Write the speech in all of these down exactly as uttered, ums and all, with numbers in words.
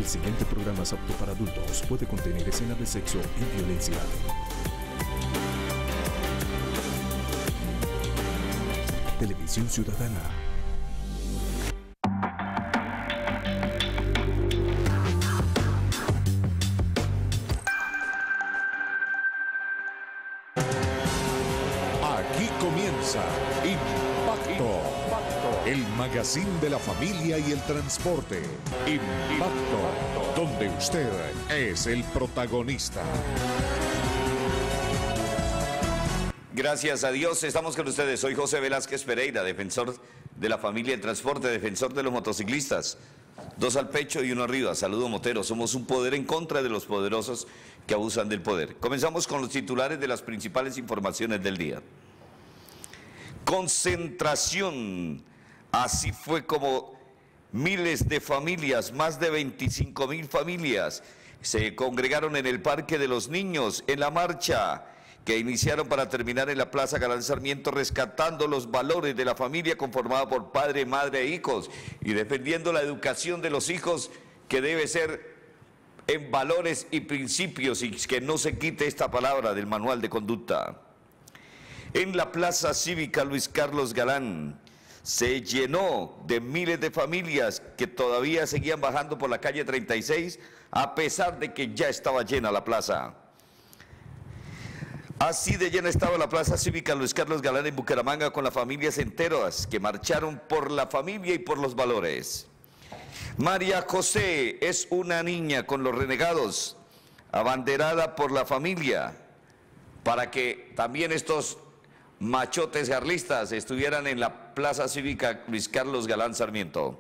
El siguiente programa es apto para adultos. Puede contener escenas de sexo y violencia. Televisión Ciudadana. Aquí comienza Impacto, el magazine de la familia y el transporte. Impacto, donde usted es el protagonista. Gracias a Dios, estamos con ustedes. Soy José Velázquez Pereira, defensor de la familia y el transporte, defensor de los motociclistas. Dos al pecho y uno arriba. Saludo motero. Somos un poder en contra de los poderosos que abusan del poder. Comenzamos con los titulares de las principales informaciones del día. Concentración. Así fue como miles de familias, más de veinticinco mil familias, se congregaron en el Parque de los Niños en la marcha que iniciaron para terminar en la Plaza Galán Sarmiento, rescatando los valores de la familia conformada por padre, madre e hijos y defendiendo la educación de los hijos, que debe ser en valores y principios, y que no se quite esta palabra del manual de conducta. En la Plaza Cívica Luis Carlos Galán se llenó de miles de familias que todavía seguían bajando por la calle treinta y seis, a pesar de que ya estaba llena la plaza. Así de llena estaba la Plaza Cívica Luis Carlos Galán en Bucaramanga, con las familias enteras que marcharon por la familia y por los valores. María José es una niña con los renegados, abanderada por la familia, para que también estos machotes carlistas estuvieran en la Plaza Cívica Luis Carlos Galán Sarmiento.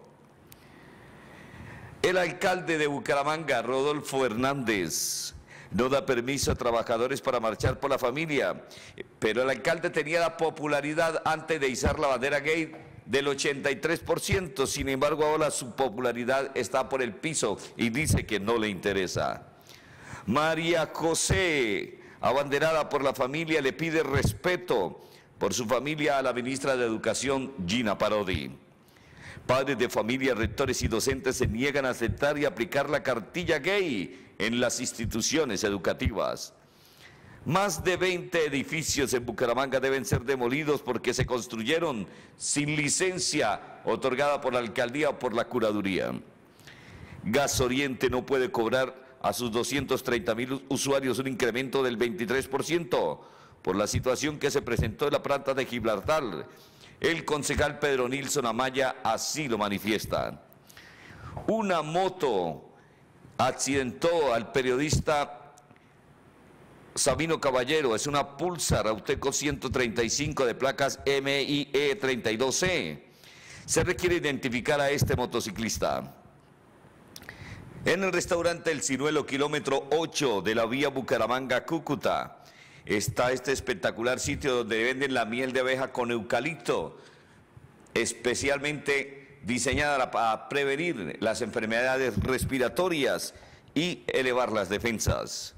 El alcalde de Bucaramanga, Rodolfo Hernández, no da permiso a trabajadores para marchar por la familia, pero el alcalde tenía la popularidad antes de izar la bandera gay del ochenta y tres por ciento, sin embargo ahora su popularidad está por el piso y dice que no le interesa. María José, abanderada por la familia, le pide respeto por su familia a la ministra de Educación, Gina Parodi. Padres de familia, rectores y docentes se niegan a aceptar y aplicar la cartilla gay en las instituciones educativas. Más de veinte edificios en Bucaramanga deben ser demolidos porque se construyeron sin licencia otorgada por la alcaldía o por la curaduría. Gas Oriente no puede cobrar a sus doscientos treinta mil usuarios un incremento del veintitrés por ciento por la situación que se presentó en la planta de Gibraltar. El concejal Pedro Nilson Amaya así lo manifiesta. Una moto accidentó al periodista Sabino Caballero. Es una Pulsar Auteco ciento treinta y cinco de placas M I E treinta y dos C. Se requiere identificar a este motociclista. En el restaurante El Ciruelo, kilómetro ocho de la vía Bucaramanga-Cúcuta, está este espectacular sitio donde venden la miel de abeja con eucalipto, especialmente diseñada para prevenir las enfermedades respiratorias y elevar las defensas.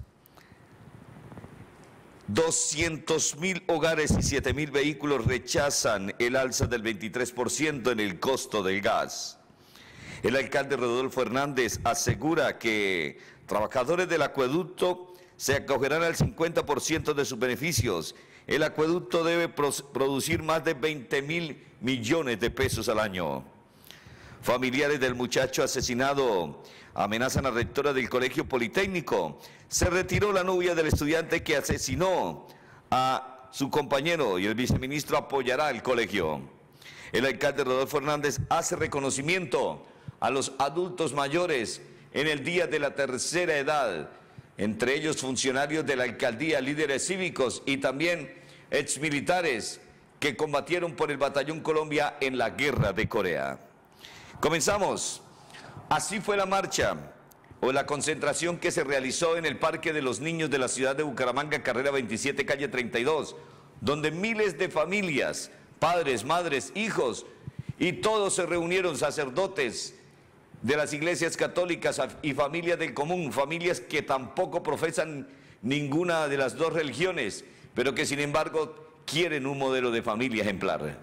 doscientos mil hogares y siete mil vehículos rechazan el alza del veintitrés por ciento en el costo del gas. El alcalde Rodolfo Hernández asegura que trabajadores del acueducto se acogerán al cincuenta por ciento de sus beneficios. El acueducto debe producir más de veinte mil millones de pesos al año. Familiares del muchacho asesinado amenazan a la rectora del Colegio Politécnico. Se retiró la novia del estudiante que asesinó a su compañero y el viceministro apoyará al colegio. El alcalde Rodolfo Hernández hace reconocimiento a los adultos mayores en el Día de la Tercera Edad, entre ellos funcionarios de la alcaldía, líderes cívicos y también exmilitares que combatieron por el Batallón Colombia en la Guerra de Corea. Comenzamos. Así fue la marcha o la concentración que se realizó en el Parque de los Niños de la ciudad de Bucaramanga, carrera veintisiete, calle treinta y dos, donde miles de familias, padres, madres, hijos y todos se reunieron, sacerdotes de las iglesias católicas y familias del común, familias que tampoco profesan ninguna de las dos religiones, pero que sin embargo quieren un modelo de familia ejemplar.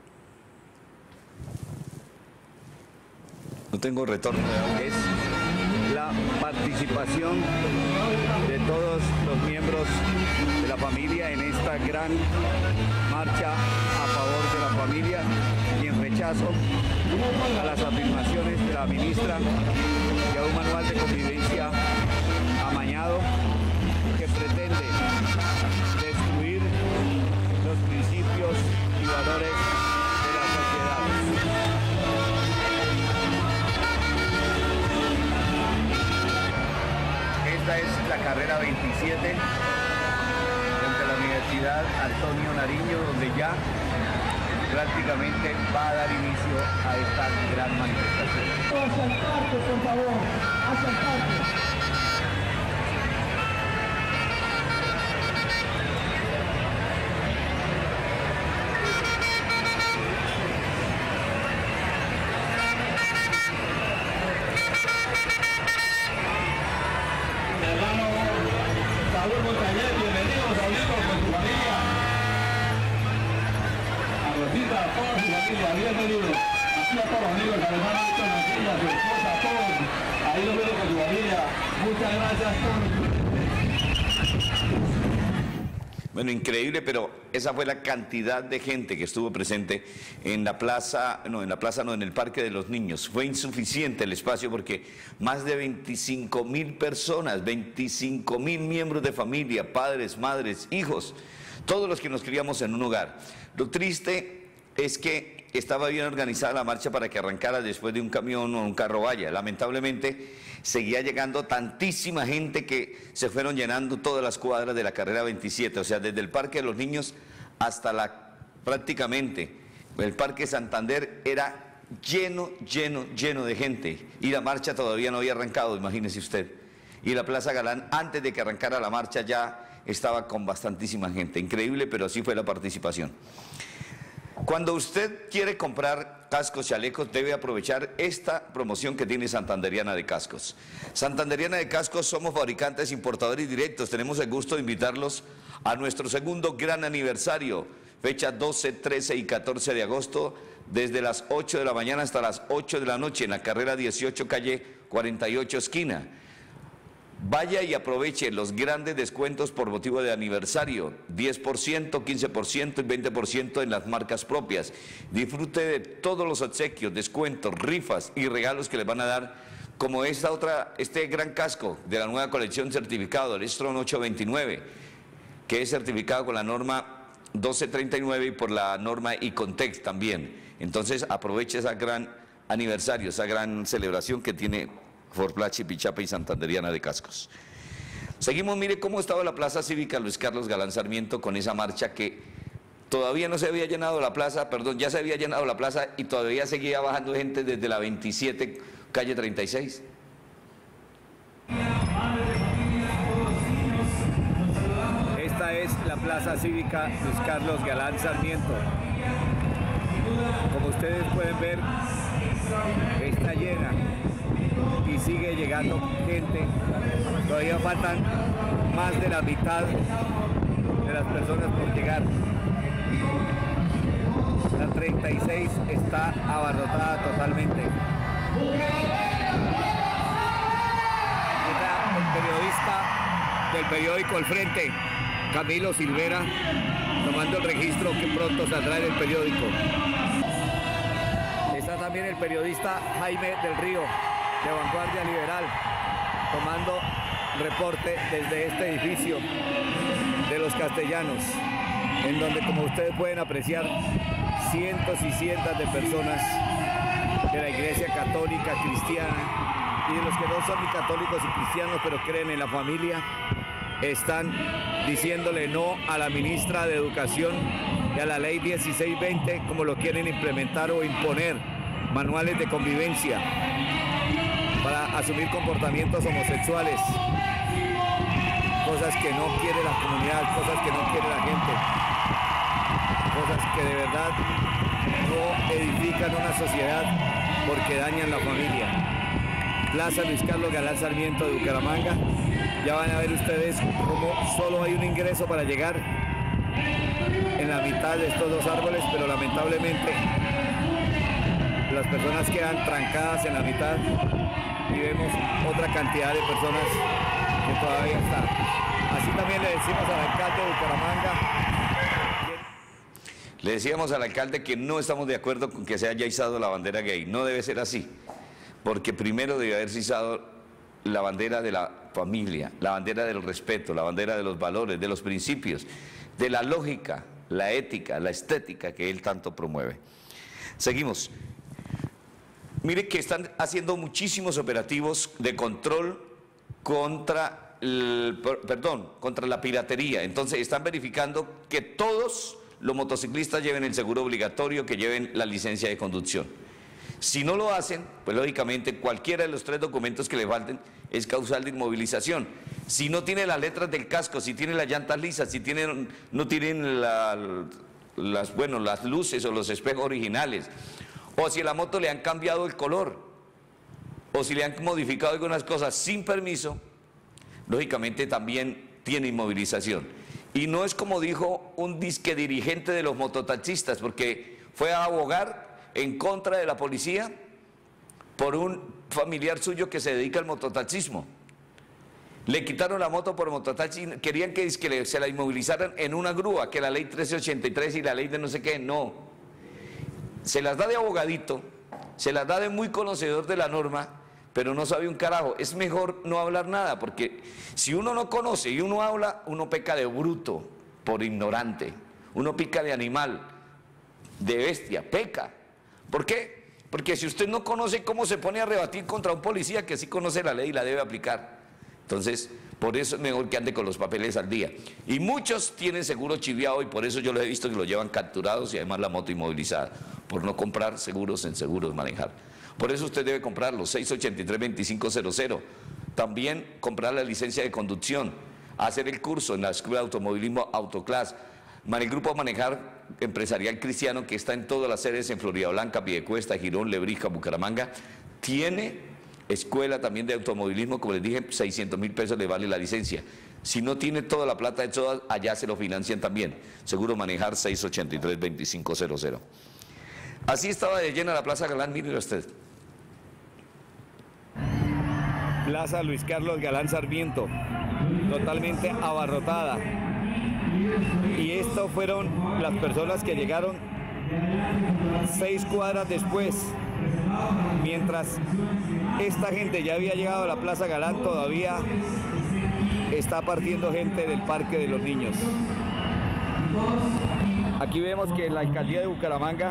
No tengo retorno de dónde es. la participación de todos los miembros de la familia en esta gran marcha a favor de la familia y en rechazo a las afirmaciones de la ministra y a un manual de convivencia amañado que pretende destruir los principios y valores de la sociedad. Esta es la carrera veintisiete frente a la Universidad Antonio Nariño, donde ya prácticamente va a dar inicio a esta gran manifestación. Acercarte, por favor, acercarte. Bienvenido. Aquí a todos los amigos, a los hermanos de Tonatilla, a su esposa, a todos. Ahí los veo con su familia. Muchas gracias por... Bueno, increíble, pero esa fue la cantidad de gente que estuvo presente en la plaza, no, en la plaza no, en el Parque de los Niños. Fue insuficiente el espacio porque más de veinticinco mil personas, veinticinco mil miembros de familia, padres, madres, hijos, todos los que nos criamos en un hogar. Lo triste es que estaba bien organizada la marcha para que arrancara después de un camión o un carro vaya. Lamentablemente seguía llegando tantísima gente que se fueron llenando todas las cuadras de la carrera veintisiete, o sea, desde el Parque de los Niños hasta la, prácticamente, el Parque Santander era lleno, lleno, lleno de gente y la marcha todavía no había arrancado, imagínese usted. Y la Plaza Galán, antes de que arrancara la marcha, ya estaba con bastantísima gente. Increíble, pero así fue la participación. Cuando usted quiere comprar cascos, chalecos, debe aprovechar esta promoción que tiene Santanderiana de Cascos. Santanderiana de Cascos somos fabricantes, importadores directos. Tenemos el gusto de invitarlos a nuestro segundo gran aniversario, fecha doce, trece y catorce de agosto, desde las ocho de la mañana hasta las ocho de la noche, en la carrera dieciocho, calle cuarenta y ocho, esquina. Vaya y aproveche los grandes descuentos por motivo de aniversario, diez por ciento, quince por ciento y veinte por ciento en las marcas propias. Disfrute de todos los obsequios, descuentos, rifas y regalos que les van a dar, como esta otra, este gran casco de la nueva colección certificado, el Strong ocho veintinueve, que es certificado con la norma doce treinta y nueve y por la norma Icontex también. Entonces aproveche ese gran aniversario, esa gran celebración que tiene Forplachi, Pichapa y Santanderiana de Cascos. Seguimos, mire cómo estaba la Plaza Cívica Luis Carlos Galán Sarmiento con esa marcha que todavía no se había llenado la plaza, perdón, ya se había llenado la plaza y todavía seguía bajando gente desde la veintisiete, calle treinta y seis. Esta es la Plaza Cívica Luis Carlos Galán Sarmiento. Como ustedes pueden ver, está llena y sigue llegando gente. Todavía faltan más de la mitad de las personas por llegar. La treinta y seis está abarrotada totalmente. Está el periodista del periódico El Frente, Camilo Silvera, tomando el registro que pronto saldrá en el periódico. Está también el periodista Jaime del Río, de Vanguardia Liberal, tomando reporte desde este edificio de los Castellanos, en donde, como ustedes pueden apreciar, cientos y cientos de personas de la Iglesia Católica, Cristiana y de los que no son ni católicos y cristianos pero creen en la familia, están diciéndole no a la ministra de Educación y a la ley dieciséis veinte, como lo quieren implementar o imponer, manuales de convivencia para asumir comportamientos homosexuales, cosas que no quiere la comunidad, cosas que no quiere la gente, cosas que de verdad no edifican una sociedad porque dañan la familia. Plaza Luis Carlos Galán Sarmiento de Bucaramanga, ya van a ver ustedes cómo solo hay un ingreso para llegar en la mitad de estos dos árboles, pero lamentablemente las personas quedan trancadas en la mitad y vemos otra cantidad de personas que todavía están. Así también le decimos al alcalde de Bucaramanga. Le decíamos al alcalde que no estamos de acuerdo con que se haya izado la bandera gay. No debe ser así, porque primero debe haberse izado la bandera de la familia, la bandera del respeto, la bandera de los valores, de los principios, de la lógica, la ética, la estética que él tanto promueve. Seguimos. Mire que están haciendo muchísimos operativos de control contra, el, perdón, contra la piratería. Entonces están verificando que todos los motociclistas lleven el seguro obligatorio, que lleven la licencia de conducción. Si no lo hacen, pues lógicamente cualquiera de los tres documentos que le falten es causal de inmovilización. Si no tiene las letras del casco, si tiene las llantas lisas, si tienen, no tienen la, las, bueno, las luces o los espejos originales, o si a la moto le han cambiado el color, o si le han modificado algunas cosas sin permiso, lógicamente también tiene inmovilización. Y no es como dijo un disque dirigente de los mototaxistas, porque fue a abogar en contra de la policía por un familiar suyo que se dedica al mototaxismo. Le quitaron la moto por mototaxi, querían que, que se la inmovilizaran en una grúa, que la ley trece ochenta y tres y la ley de no sé qué, no. Se las da de abogadito, se las da de muy conocedor de la norma, pero no sabe un carajo. Es mejor no hablar nada, porque si uno no conoce y uno habla, uno peca de bruto, por ignorante. Uno pica de animal, de bestia, peca. ¿Por qué? Porque si usted no conoce cómo se pone a rebatir contra un policía que sí conoce la ley y la debe aplicar. Entonces, por eso es mejor que ande con los papeles al día. Y muchos tienen seguro chiviado y por eso yo los he visto que lo llevan capturados y además la moto inmovilizada, por no comprar seguros en Seguros Manejar. Por eso usted debe comprar los seis ochenta y tres, veinticinco cero cero. También comprar la licencia de conducción, hacer el curso en la Escuela de Automovilismo Autoclass. El Grupo Manejar Empresarial Cristiano, que está en todas las sedes en Florida Blanca, Piedecuesta, Girón, Lebrija, Bucaramanga, tiene escuela también de automovilismo. Como les dije, seiscientos mil pesos le vale la licencia. Si no tiene toda la plata de todas, allá se lo financian también. Seguro Manejar seis ochenta y tres, veinticinco cero cero. Así estaba de llena la Plaza Galán, mire usted. Plaza Luis Carlos Galán Sarmiento, totalmente abarrotada. Y estas fueron las personas que llegaron seis cuadras después. Mientras esta gente ya había llegado a la Plaza Galán, todavía está partiendo gente del Parque de los Niños. Aquí vemos que la alcaldía de Bucaramanga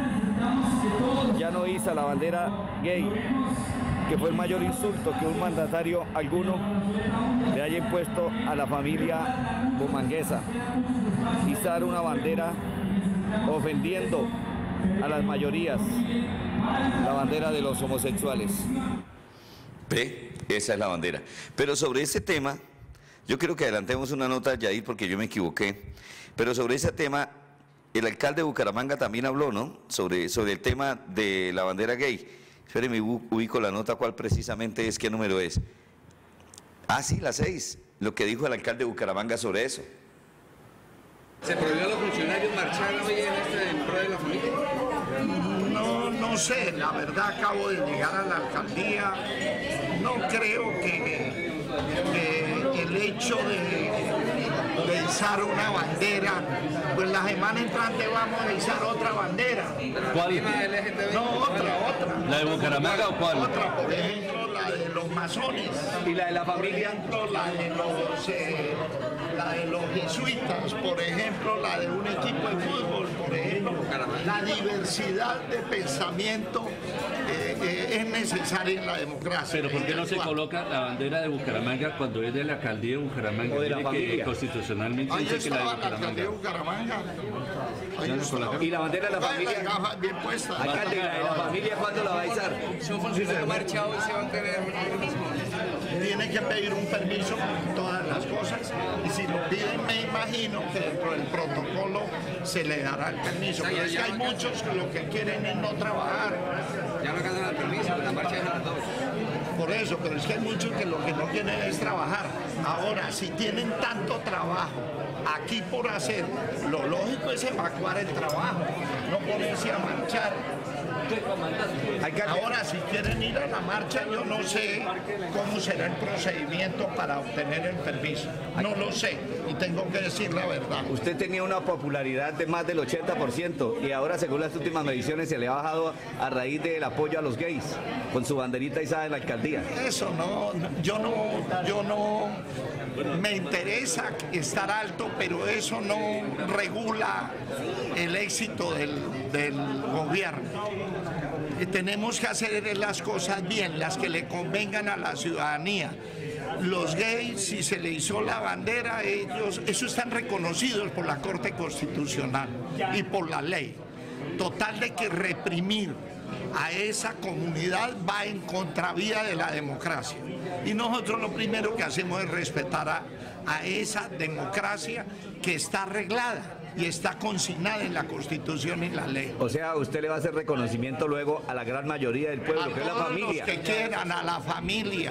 ya no iza la bandera gay, que fue el mayor insulto que un mandatario alguno le haya impuesto a la familia bumanguesa. Izar una bandera ofendiendo a las mayorías, la bandera de los homosexuales. Ve, esa es la bandera. Pero sobre ese tema, yo creo que adelantemos una nota, Yair, porque yo me equivoqué. Pero sobre ese tema, el alcalde de Bucaramanga también habló, ¿no? Sobre, sobre el tema de la bandera gay. Espérenme, ubico la nota, ¿cuál precisamente es? ¿Qué número es? Ah, sí, la seis. Lo que dijo el alcalde de Bucaramanga sobre eso. ¿Se prohibió a los funcionarios marchar hoy en este en pro de la familia? No, no sé, la verdad acabo de llegar a la alcaldía. No creo que, que el hecho de, de izar una bandera, pues la semana entrante vamos a izar otra bandera. ¿Cuál? No, otra, otra. ¿La de Bucaramanga o cuál? Otra, por ejemplo, la de los masones. ¿Y la de la familia? Por ejemplo, la de los, eh, la de los jesuitas, por ejemplo, la de un equipo de fútbol, por ejemplo. La diversidad de pensamiento eh, eh, es necesaria en la democracia. Pero ¿por qué no se coloca la bandera de Bucaramanga cuando es de la alcaldía de Bucaramanga? O de la que familia. Constitucionalmente Ahí dice que la de estaba la alcaldía de Bucaramanga. Bucaramanga. Ahí estaba. ¿Y la bandera de la familia? Las gafas bien puestas. Alcalde, ¿la de la familia cuándo la va a izar? Si un funcionario marcha hoy se va a tener... Tiene que pedir un permiso con todas las cosas y si lo piden me imagino que dentro del protocolo se le dará el permiso. Pero es que hay muchos que lo que quieren es no trabajar. Ya no alcanzan el permiso, la marcha es a las dos. Por eso, pero es que hay muchos que lo que no quieren es trabajar. Ahora, si tienen tanto trabajo aquí por hacer, lo lógico es evacuar el trabajo, no ponerse a marchar. Ahora, si quieren ir a la marcha, yo no sé cómo será el procedimiento para obtener el permiso. No lo sé y tengo que decir la verdad. Usted tenía una popularidad de más del ochenta por ciento y ahora, según las últimas mediciones, se le ha bajado a raíz del apoyo a los gays, con su banderita izada en la alcaldía. Eso no, yo no, yo no me interesa estar alto, pero eso no regula el éxito del, del gobierno. Y tenemos que hacer las cosas bien, las que le convengan a la ciudadanía. Los gays, si se le hizo la bandera, ellos, eso están reconocidos por la Corte Constitucional y por la ley. Total de que reprimir a esa comunidad va en contravía de la democracia. Y nosotros lo primero que hacemos es respetar a, a esa democracia que está arreglada y está consignada en la Constitución y la ley. O sea, usted le va a hacer reconocimiento luego a la gran mayoría del pueblo, a que es la familia. Los que quieran, a la familia,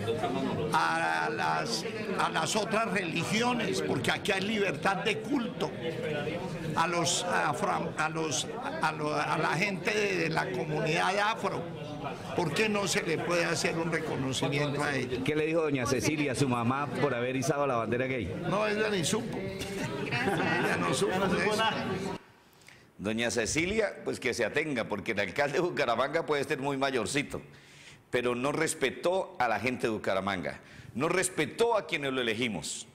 a las, a las otras religiones, porque aquí hay libertad de culto, a los afro, a los a, lo, a la gente de la comunidad afro. ¿Por qué no se le puede hacer un reconocimiento a ella? ¿Qué le dijo doña Cecilia, su mamá, por haber izado la bandera gay? No, ella ni supo. Ella no supo de eso. Doña Cecilia, pues que se atenga, porque el alcalde de Bucaramanga puede ser muy mayorcito, pero no respetó a la gente de Bucaramanga, no respetó a quienes lo elegimos,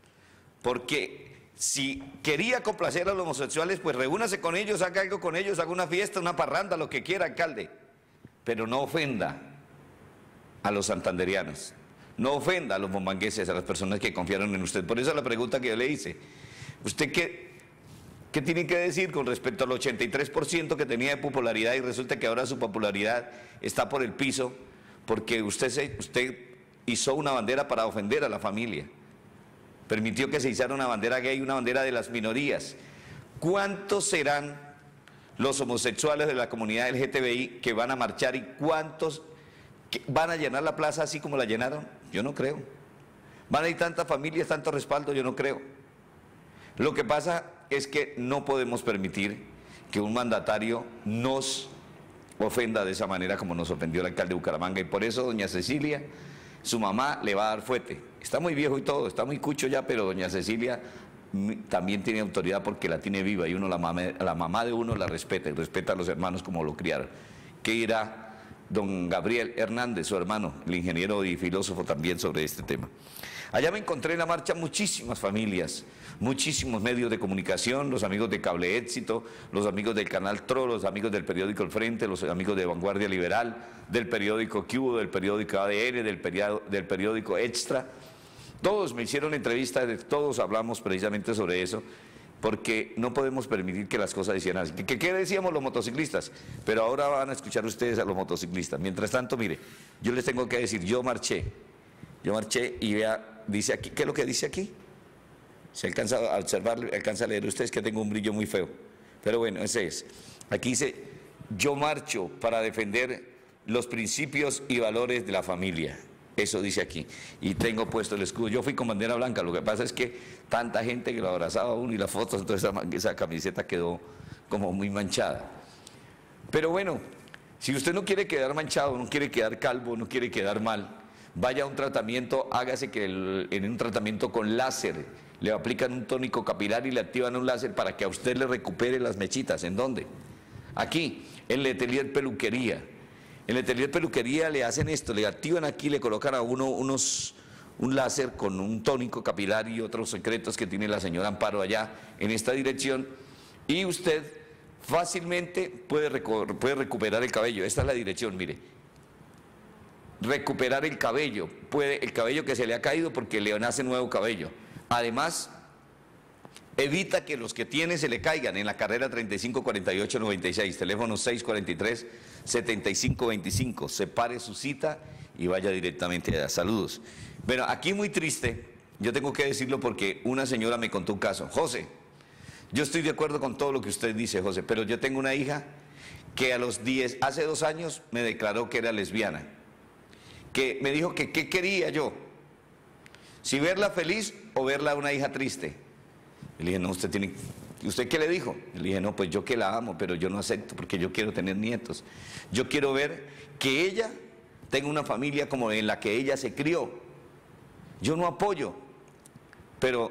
porque si quería complacer a los homosexuales, pues reúnase con ellos, haga algo con ellos, haga una fiesta, una parranda, lo que quiera, alcalde, pero no ofenda a los santanderianos, no ofenda a los bombangueses, a las personas que confiaron en usted. Por eso es la pregunta que yo le hice. ¿Usted qué, qué tiene que decir con respecto al ochenta y tres por ciento que tenía de popularidad y resulta que ahora su popularidad está por el piso porque usted, se, usted hizo una bandera para ofender a la familia? Permitió que se hiciera una bandera gay, una bandera de las minorías. ¿Cuántos serán los homosexuales de la comunidad L G T B I que van a marchar y cuántos van a llenar la plaza así como la llenaron? Yo no creo. ¿Van a ir tantas familias, tanto respaldo? Yo no creo. Lo que pasa es que no podemos permitir que un mandatario nos ofenda de esa manera como nos ofendió el alcalde de Bucaramanga, y por eso doña Cecilia, su mamá, le va a dar fuete. Está muy viejo y todo, está muy cucho ya, pero doña Cecilia también tiene autoridad porque la tiene viva y uno la mamá, la mamá de uno la respeta y respeta a los hermanos como lo criaron. ¿Qué dirá don Gabriel Hernández, su hermano, el ingeniero y filósofo también, sobre este tema? Allá me encontré en la marcha muchísimas familias, muchísimos medios de comunicación, los amigos de Cable Éxito, los amigos del Canal Tro, los amigos del periódico El Frente, los amigos de Vanguardia Liberal, del periódico Cubo, del periódico A D N, del, periódico, del periódico Extra. Todos me hicieron entrevistas, todos hablamos precisamente sobre eso, porque no podemos permitir que las cosas hicieran así. ¿Qué, qué decíamos los motociclistas? Pero ahora van a escuchar ustedes a los motociclistas. Mientras tanto, mire, yo les tengo que decir, yo marché, yo marché y vea, dice aquí, ¿qué es lo que dice aquí? Se alcanza a observar, alcanza a leer ustedes que tengo un brillo muy feo. Pero bueno, ese es. Aquí dice, yo marcho para defender los principios y valores de la familia. Eso dice aquí. Y tengo puesto el escudo. Yo fui con bandera blanca, lo que pasa es que tanta gente que lo abrazaba a uno y las fotos, entonces esa, esa camiseta quedó como muy manchada. Pero bueno, si usted no quiere quedar manchado, no quiere quedar calvo, no quiere quedar mal, vaya a un tratamiento, hágase que el, en un tratamiento con láser, le aplican un tónico capilar y le activan un láser para que a usted le recupere las mechitas. ¿En dónde? Aquí, en Letelier Peluquería. En Letelier Peluquería le hacen esto, le activan aquí, le colocan a uno unos, un láser con un tónico capilar y otros secretos que tiene la señora Amparo allá en esta dirección, y usted fácilmente puede, puede recuperar el cabello. Esta es la dirección, mire. Recuperar el cabello, puede, el cabello que se le ha caído porque le nace nuevo cabello. Además, evita que los que tiene se le caigan en la carrera treinta y cinco cuarenta y ocho noventa y seis, teléfono seis cuatro tres, setenta y cinco veinticinco. Separe su cita y vaya directamente allá. Saludos. Bueno, aquí muy triste, yo tengo que decirlo porque una señora me contó un caso. José, yo estoy de acuerdo con todo lo que usted dice, José, pero yo tengo una hija que a los diez, hace dos años me declaró que era lesbiana, que me dijo que qué quería yo, si verla feliz o verla una hija triste. Le dije, no, usted tiene, ¿y usted qué le dijo? Le dije, no, pues yo que la amo, pero yo no acepto porque yo quiero tener nietos. Yo quiero ver que ella tenga una familia como en la que ella se crió. Yo no apoyo, pero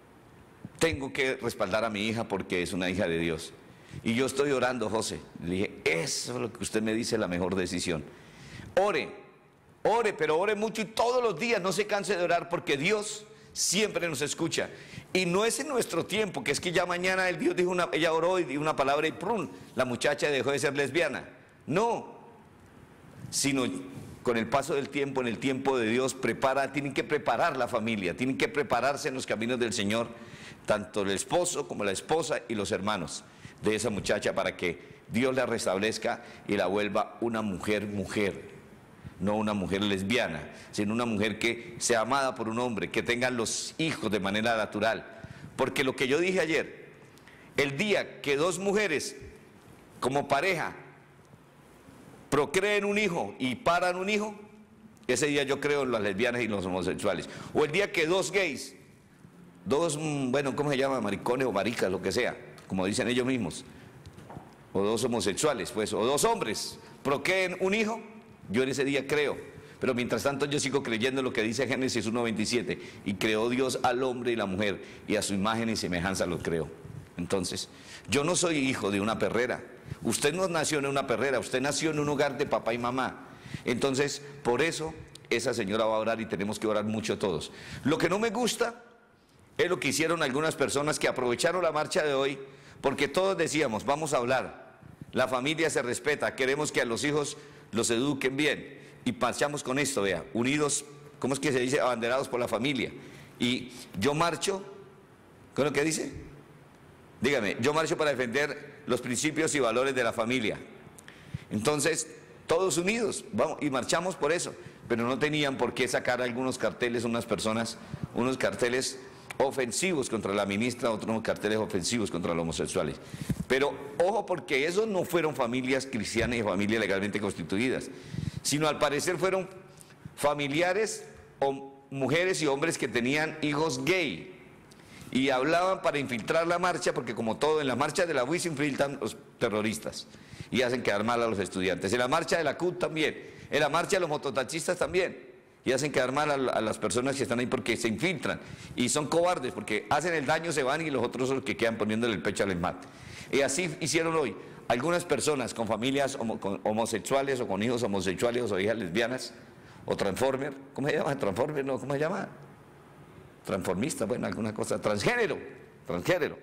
tengo que respaldar a mi hija porque es una hija de Dios. Y yo estoy orando, José. Le dije, eso es lo que usted me dice, la mejor decisión. Ore, ore, pero ore mucho y todos los días, no se canse de orar porque Dios siempre nos escucha. Y no es en nuestro tiempo, que es que ya mañana el Dios dijo una, ella oró y dijo una palabra y ¡prum! La muchacha dejó de ser lesbiana. No, sino con el paso del tiempo, en el tiempo de Dios, prepara, tienen que preparar la familia, tienen que prepararse en los caminos del Señor, tanto el esposo como la esposa y los hermanos de esa muchacha, para que Dios la restablezca y la vuelva una mujer, mujer, no una mujer lesbiana, sino una mujer que sea amada por un hombre, que tenga los hijos de manera natural. Porque lo que yo dije ayer, el día que dos mujeres como pareja procreen un hijo y paran un hijo, ese día yo creo en las lesbianas y los homosexuales. O el día que dos gays, dos, bueno, ¿cómo se llama? Maricones o maricas, lo que sea, como dicen ellos mismos, o dos homosexuales, pues, o dos hombres procreen un hijo, yo en ese día creo. Pero mientras tanto yo sigo creyendo en lo que dice Génesis uno veintisiete, y creó Dios al hombre y la mujer, y a su imagen y semejanza los creó. Entonces, yo no soy hijo de una perrera. Usted no nació en una perrera, usted nació en un hogar de papá y mamá. Entonces, por eso, esa señora va a orar y tenemos que orar mucho todos. Lo que no me gusta es lo que hicieron algunas personas que aprovecharon la marcha de hoy, porque todos decíamos, vamos a hablar, la familia se respeta, queremos que a los hijos los eduquen bien, y marchamos con esto, vea, unidos, ¿cómo es que se dice? Abanderados por la familia. Y yo marcho, ¿con lo que dice? Dígame, yo marcho para defender los principios y valores de la familia. Entonces, todos unidos, vamos, y marchamos por eso, pero no tenían por qué sacar algunos carteles, unas personas, unos carteles ofensivos contra la ministra, otros carteles ofensivos contra los homosexuales. Pero ojo, porque esos no fueron familias cristianas y familias legalmente constituidas, sino al parecer fueron familiares o mujeres y hombres que tenían hijos gay y hablaban para infiltrar la marcha, porque como todo, en la marcha de la U I se infiltran los terroristas y hacen quedar mal a los estudiantes, en la marcha de la C U T también, en la marcha de los mototaxistas también, y hacen quedar mal a, a las personas que están ahí porque se infiltran y son cobardes, porque hacen el daño, se van y los otros son los que quedan poniéndole el pecho al mate. Y así hicieron hoy algunas personas con familias homo, con homosexuales o con hijos homosexuales o hijas lesbianas o transformer, ¿cómo se llama? Transformer, no, ¿cómo se llama? Transformista, bueno, alguna cosa, transgénero, transgénero.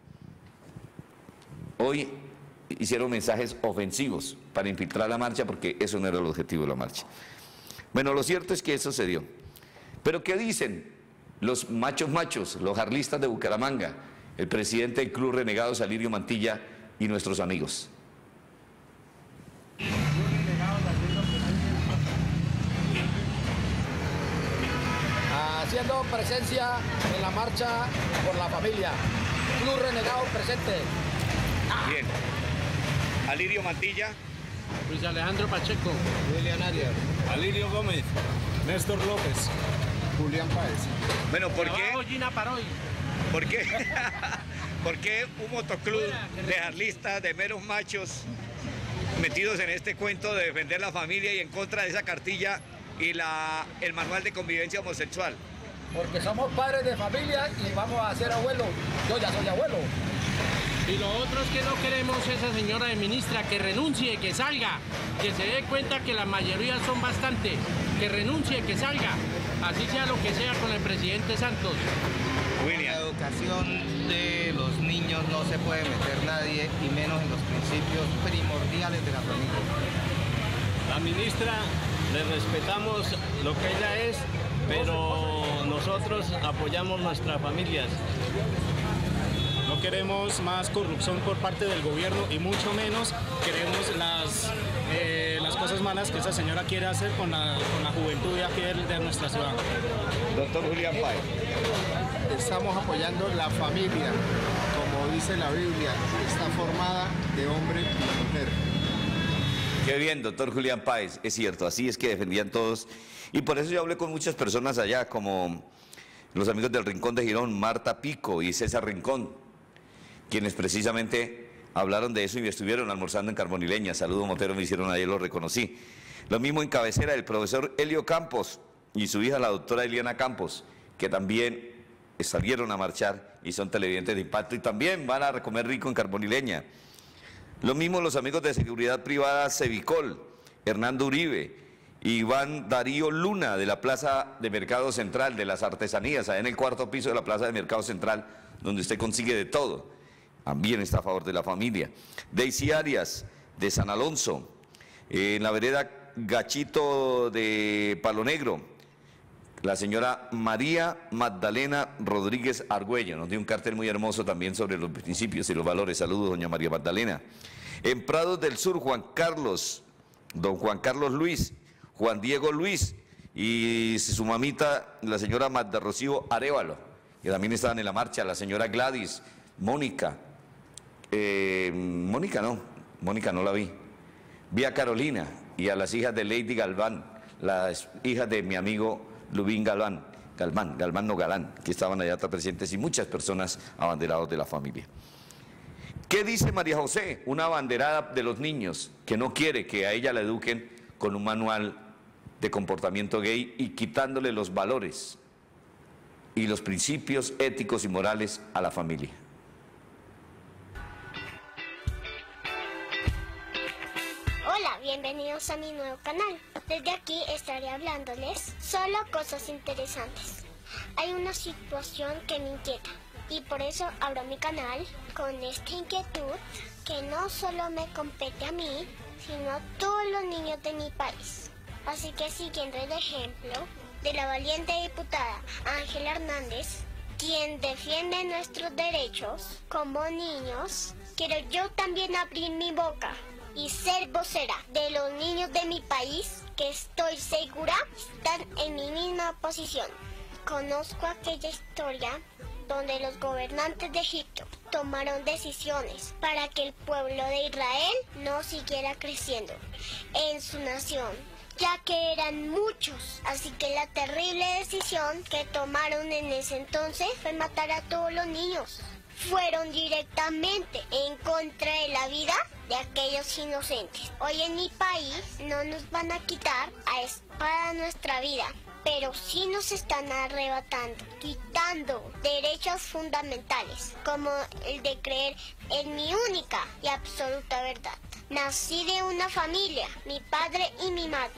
Hoy hicieron mensajes ofensivos para infiltrar la marcha, porque eso no era el objetivo de la marcha. Bueno, lo cierto es que eso se dio. Pero ¿qué dicen los machos machos, los jarlistas de Bucaramanga, el presidente del Club Renegados, Alirio Mantilla, y nuestros amigos? Haciendo presencia en la marcha por la familia. Club Renegado presente. Bien. Alirio Mantilla. Luis Alejandro Pacheco. William Arias. Alirio Gómez. Néstor López. Julián Páez. Bueno, ¿por qué? Gina Paroy. ¿Por qué? ¿Por qué un motoclub de jarlistas, de meros machos, metidos en este cuento de defender la familia y en contra de esa cartilla y la, el manual de convivencia homosexual? Porque somos padres de familia y vamos a ser abuelos. Yo ya soy abuelo. Y lo otro es que no queremos esa señora de ministra que renuncie, que salga, que se dé cuenta que la mayoría son bastante, que renuncie, que salga, así sea lo que sea con el presidente Santos. En la educación de los niños no se puede meter nadie, y menos en los principios primordiales de la familia. La ministra, le respetamos lo que ella es, pero nosotros apoyamos nuestras familias. No queremos más corrupción por parte del gobierno y mucho menos queremos las, eh, las cosas malas que esa señora quiere hacer con la, con la juventud de aquí de, de nuestra ciudad. Doctor Julián Páez. Estamos apoyando la familia, como dice la Biblia, está formada de hombre y mujer. Qué bien, doctor Julián Páez, es cierto, así es que defendían todos. Y por eso yo hablé con muchas personas allá, como los amigos del Rincón de Girón, Marta Pico y César Rincón. quienes precisamente hablaron de eso y estuvieron almorzando en Carbonileña. Saludos, Motero, me hicieron ayer, lo reconocí. Lo mismo en cabecera el profesor Helio Campos y su hija, la doctora Eliana Campos, que también salieron a marchar y son televidentes de impacto y también van a comer rico en Carbonileña. Lo mismo los amigos de seguridad privada Cevicol, Hernando Uribe, Iván Darío Luna de la Plaza de Mercado Central, de las Artesanías, allá en el cuarto piso de la Plaza de Mercado Central, donde usted consigue de todo. También está a favor de la familia. Daisy Arias, de San Alonso, eh, en la vereda Gachito de Palo Negro, la señora María Magdalena Rodríguez Argüello, nos dio un cartel muy hermoso también sobre los principios y los valores. Saludos, doña María Magdalena. En Prados del Sur, Juan Carlos, don Juan Carlos Luis, Juan Diego Luis y su mamita, la señora Magda Rocío Arévalo, que también estaban en la marcha, la señora Gladys, Mónica, eh, Mónica no, Mónica no la vi, vi a Carolina y a las hijas de Lady Galván, las hijas de mi amigo Lubín Galván, Galván, Galván no Galán, que estaban allá presentes y muchas personas abanderados de la familia. ¿Qué dice María José? Una abanderada de los niños que no quiere que a ella la eduquen con un manual de comportamiento gay y quitándole los valores y los principios éticos y morales a la familia. Hola, bienvenidos a mi nuevo canal. Desde aquí estaré hablándoles solo cosas interesantes. Hay una situación que me inquieta y por eso abro mi canal con esta inquietud que no solo me compete a mí, sino a todos los niños de mi país. Así que siguiendo el ejemplo de la valiente diputada Ángela Hernández, quien defiende nuestros derechos como niños, quiero yo también abrir mi boca y ser vocera de los niños de mi país que estoy segura están en mi misma posición. Conozco aquella historia donde los gobernantes de Egipto tomaron decisiones para que el pueblo de Israel no siguiera creciendo en su nación, ya que eran muchos. Así que la terrible decisión que tomaron en ese entonces fue matar a todos los niños. Fueron directamente en contra de la vida de aquellos inocentes. Hoy en mi país no nos van a quitar a espada nuestra vida, pero sí nos están arrebatando, quitando derechos fundamentales, como el de creer en mi única y absoluta verdad. Nací de una familia, mi padre y mi madre.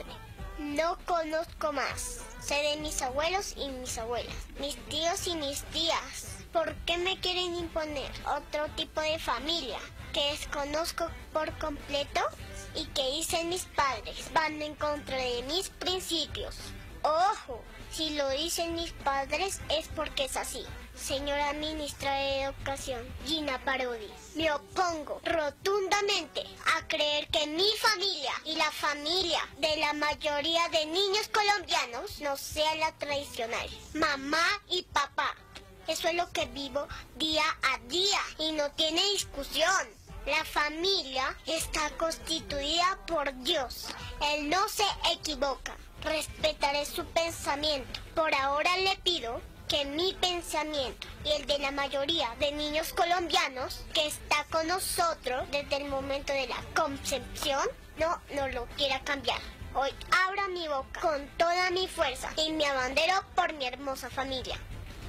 No conozco más. Sé de mis abuelos y mis abuelas, mis tíos y mis tías. ¿Por qué me quieren imponer otro tipo de familia que desconozco por completo y que dicen mis padres van en contra de mis principios? Ojo, si lo dicen mis padres es porque es así. Señora Ministra de Educación, Gina Parodi, me opongo rotundamente a creer que mi familia y la familia de la mayoría de niños colombianos no sea la tradicional, mamá y papá. Eso es lo que vivo día a día y no tiene discusión. La familia está constituida por Dios. Él no se equivoca. Respetaré su pensamiento. Por ahora le pido que mi pensamiento y el de la mayoría de niños colombianos que está con nosotros desde el momento de la concepción no nos lo quiera cambiar. Hoy abra mi boca con toda mi fuerza y me abandero por mi hermosa familia.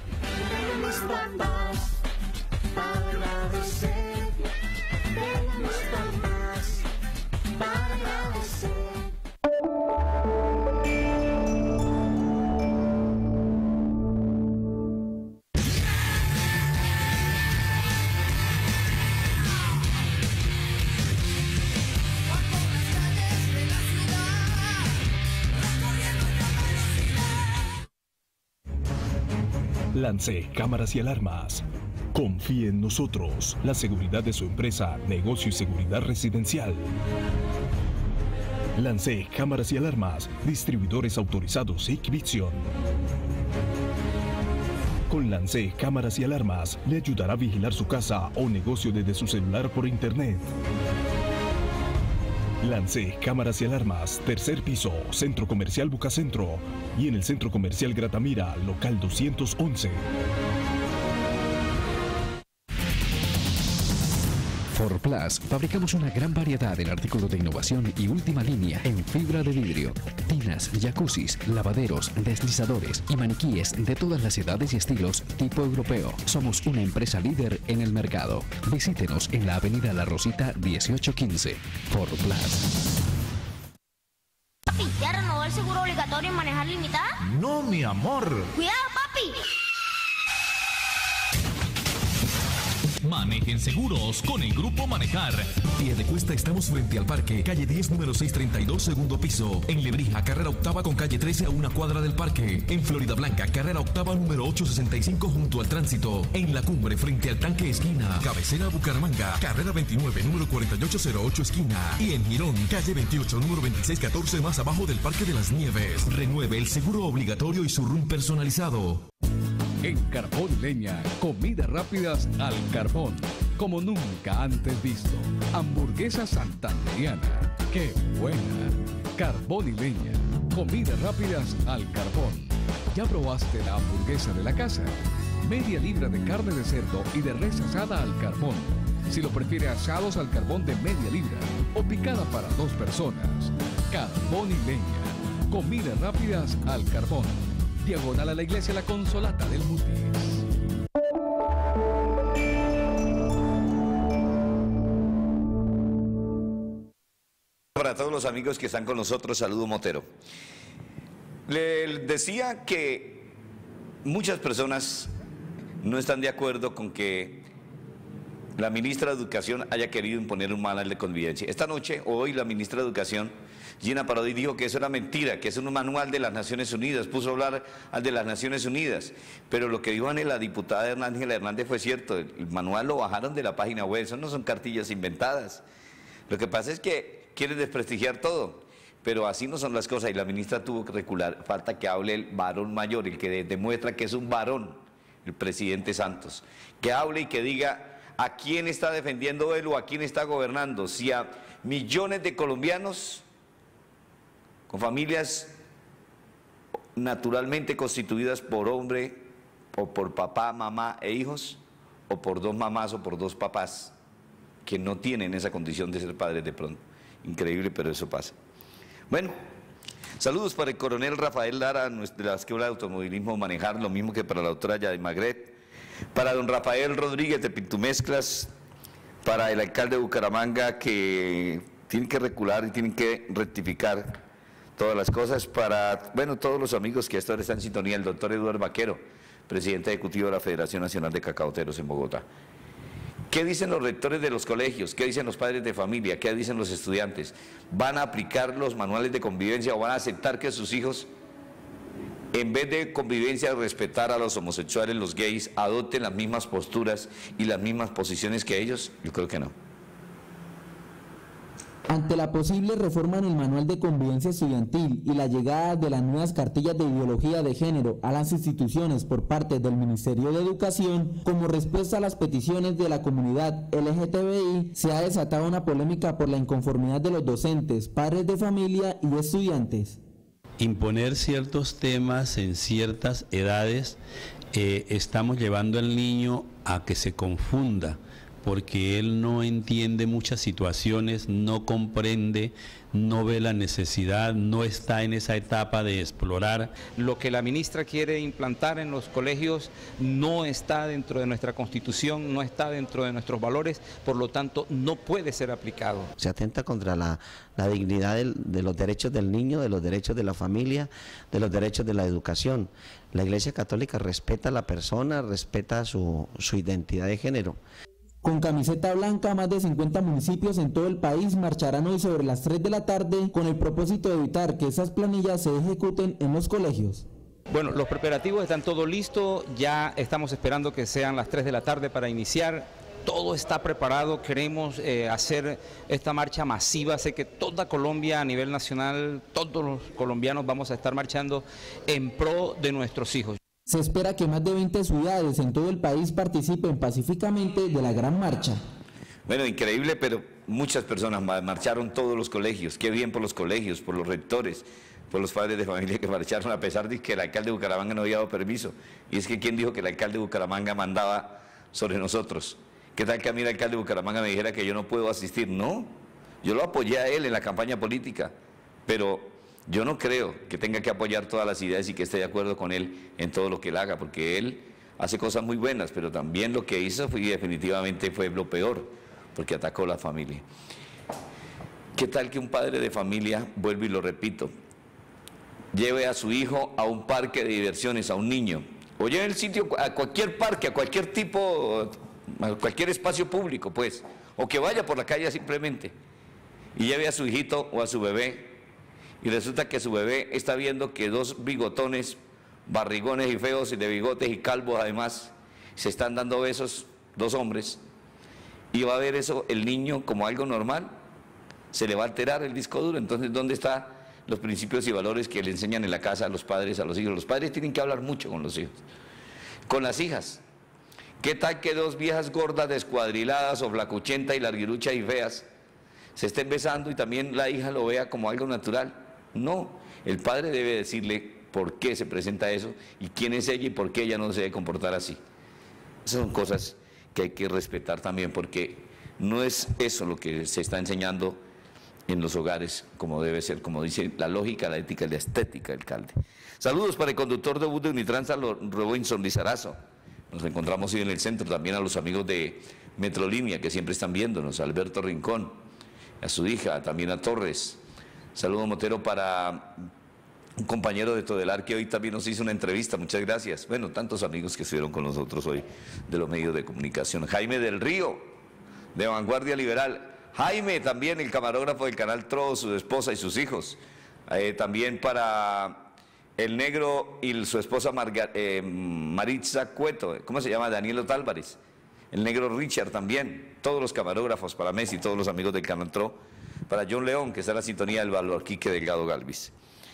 Mis papás, para agradecer, mis papás, para agradecer. Lance Cámaras y Alarmas. Confíe en nosotros. La seguridad de su empresa, negocio y seguridad residencial. Lance Cámaras y Alarmas. Distribuidores autorizados Hikvision. Con Lance Cámaras y Alarmas le ayudará a vigilar su casa o negocio desde su celular por internet. Lance Cámaras y Alarmas, tercer piso, Centro Comercial Bucacentro y en el Centro Comercial Gratamira, local doscientos once. Forplas, fabricamos una gran variedad en artículos de innovación y última línea en fibra de vidrio. Tinas, jacuzzis, lavaderos, deslizadores y maniquíes de todas las edades y estilos tipo europeo. Somos una empresa líder en el mercado. Visítenos en la avenida La Rosita dieciocho quince. Forplas. Papi, ¿ya renovó el seguro obligatorio en manejar limitada? No, mi amor. ¡Cuidado, papi! Manejen seguros con el Grupo Manejar. Piedecuesta, estamos frente al parque, calle diez, número seiscientos treinta y dos, segundo piso. En Lebrija, carrera octava con calle trece a una cuadra del parque. En Florida Blanca, carrera octava, número ochocientos sesenta y cinco junto al tránsito. En La Cumbre, frente al tanque esquina. Cabecera Bucaramanga, carrera veintinueve, número cuarenta y ocho cero ocho esquina. Y en Girón, calle veintiocho, número veintiséis catorce más abajo del Parque de las Nieves. Renueve el seguro obligatorio y su R U M personalizado. En Carbón y Leña, comidas rápidas al carbón, como nunca antes visto. Hamburguesa santanderiana, ¡qué buena! Carbón y Leña, comidas rápidas al carbón. ¿Ya probaste la hamburguesa de la casa? Media libra de carne de cerdo y de res asada al carbón. Si lo prefiere, asados al carbón de media libra o picada para dos personas. Carbón y Leña, comidas rápidas al carbón. Diagonal a la iglesia La Consolata del Mutis. Para todos los amigos que están con nosotros, saludo Motero. Le decía que muchas personas no están de acuerdo con que la ministra de Educación haya querido imponer un manual de convivencia. Esta noche, o hoy, la ministra de Educación, Gina Parodi, dijo que eso era mentira, que es un manual de las Naciones Unidas, puso a hablar al de las Naciones Unidas, pero lo que dijo la diputada Ángela Hernández fue cierto, el manual lo bajaron de la página web, eso no son cartillas inventadas. Lo que pasa es que quieren desprestigiar todo, pero así no son las cosas y la ministra tuvo que recular, falta que hable el varón mayor, el que demuestra que es un varón, el presidente Santos, que hable y que diga a quién está defendiendo él o a quién está gobernando, si a millones de colombianos con familias naturalmente constituidas por hombre o por papá, mamá e hijos, o por dos mamás o por dos papás que no tienen esa condición de ser padres de pronto. Increíble, pero eso pasa. Bueno, saludos para el coronel Rafael Lara, de la Escuela de Automovilismo Manejar, lo mismo que para la doctora Yadi Magret, para don Rafael Rodríguez de Pintumezclas, para el alcalde de Bucaramanga, que tiene que recular y tienen que rectificar todas las cosas, para, bueno, todos los amigos que hasta ahora están en sintonía, el doctor Eduardo Vaquero, presidente ejecutivo de la Federación Nacional de Cacaoteros en Bogotá. ¿Qué dicen los rectores de los colegios? ¿Qué dicen los padres de familia? ¿Qué dicen los estudiantes? ¿Van a aplicar los manuales de convivencia o van a aceptar que sus hijos, en vez de convivencia, respetar a los homosexuales, los gays, adopten las mismas posturas y las mismas posiciones que ellos? Yo creo que no. Ante la posible reforma en el manual de convivencia estudiantil y la llegada de las nuevas cartillas de ideología de género a las instituciones por parte del Ministerio de Educación, como respuesta a las peticiones de la comunidad L G T B I, se ha desatado una polémica por la inconformidad de los docentes, padres de familia y estudiantes. Imponer ciertos temas en ciertas edades, eh, estamos llevando al niño a que se confunda, porque él no entiende muchas situaciones, no comprende, no ve la necesidad, no está en esa etapa de explorar. Lo que la ministra quiere implantar en los colegios no está dentro de nuestra Constitución, no está dentro de nuestros valores, por lo tanto no puede ser aplicado. Se atenta contra la, la dignidad del, de los derechos del niño, de los derechos de la familia, de los derechos de la educación. La Iglesia Católica respeta a la persona, respeta su, su identidad de género. Con camiseta blanca, más de cincuenta municipios en todo el país marcharán hoy sobre las tres de la tarde con el propósito de evitar que esas planillas se ejecuten en los colegios. Bueno, los preparativos están todo listo, ya estamos esperando que sean las tres de la tarde para iniciar. Todo está preparado, queremos eh, hacer esta marcha masiva. Sé que toda Colombia a nivel nacional, todos los colombianos vamos a estar marchando en pro de nuestros hijos. Se espera que más de veinte ciudades en todo el país participen pacíficamente de la gran marcha. Bueno, increíble, pero muchas personas marcharon, todos los colegios. Qué bien por los colegios, por los rectores, por los padres de familia que marcharon, a pesar de que el alcalde de Bucaramanga no había dado permiso. Y es que ¿quién dijo que el alcalde de Bucaramanga mandaba sobre nosotros? ¿Qué tal que a mí el alcalde de Bucaramanga me dijera que yo no puedo asistir? No, yo lo apoyé a él en la campaña política, pero yo no creo que tenga que apoyar todas las ideas y que esté de acuerdo con él en todo lo que él haga, porque él hace cosas muy buenas, pero también lo que hizo fue, definitivamente fue lo peor, porque atacó a la familia. ¿Qué tal que un padre de familia, vuelvo y lo repito, lleve a su hijo a un parque de diversiones, a un niño, o lleve el sitio a cualquier parque, a cualquier tipo, a cualquier espacio público, pues, o que vaya por la calle simplemente, y lleve a su hijito o a su bebé, y resulta que su bebé está viendo que dos bigotones, barrigones y feos, y de bigotes y calvos además, se están dando besos, dos hombres, y va a ver eso el niño como algo normal, se le va a alterar el disco duro. Entonces, ¿dónde están los principios y valores que le enseñan en la casa a los padres, a los hijos? Los padres tienen que hablar mucho con los hijos. Con las hijas, ¿qué tal que dos viejas gordas, descuadriladas o flacuchentas y larguiruchas y feas se estén besando y también la hija lo vea como algo natural? No, el padre debe decirle por qué se presenta eso y quién es ella y por qué ella no se debe comportar así. Esas son cosas que hay que respetar también, porque no es eso lo que se está enseñando en los hogares como debe ser, como dice la lógica, la ética y la estética, alcalde. Saludos para el conductor de bus de Unitrans, Robinson Lizarazo. Nos encontramos hoy en el centro, también a los amigos de Metrolínea que siempre están viéndonos, a Alberto Rincón, a su hija, también a Torres. Saludo Motero para un compañero de Todelar que hoy también nos hizo una entrevista, muchas gracias. Bueno, tantos amigos que estuvieron con nosotros hoy de los medios de comunicación. Jaime del Río, de Vanguardia Liberal. Jaime, también el camarógrafo del canal Tro, su esposa y sus hijos. Eh, también para el negro y su esposa Marga, eh, Maritza Cueto, ¿cómo se llama? Daniel Otálvarez. El negro Richard también. Todos los camarógrafos para Messi, todos los amigos del canal Tro. Para John León, que está en la sintonía del valor, Quique Delgado Galvis.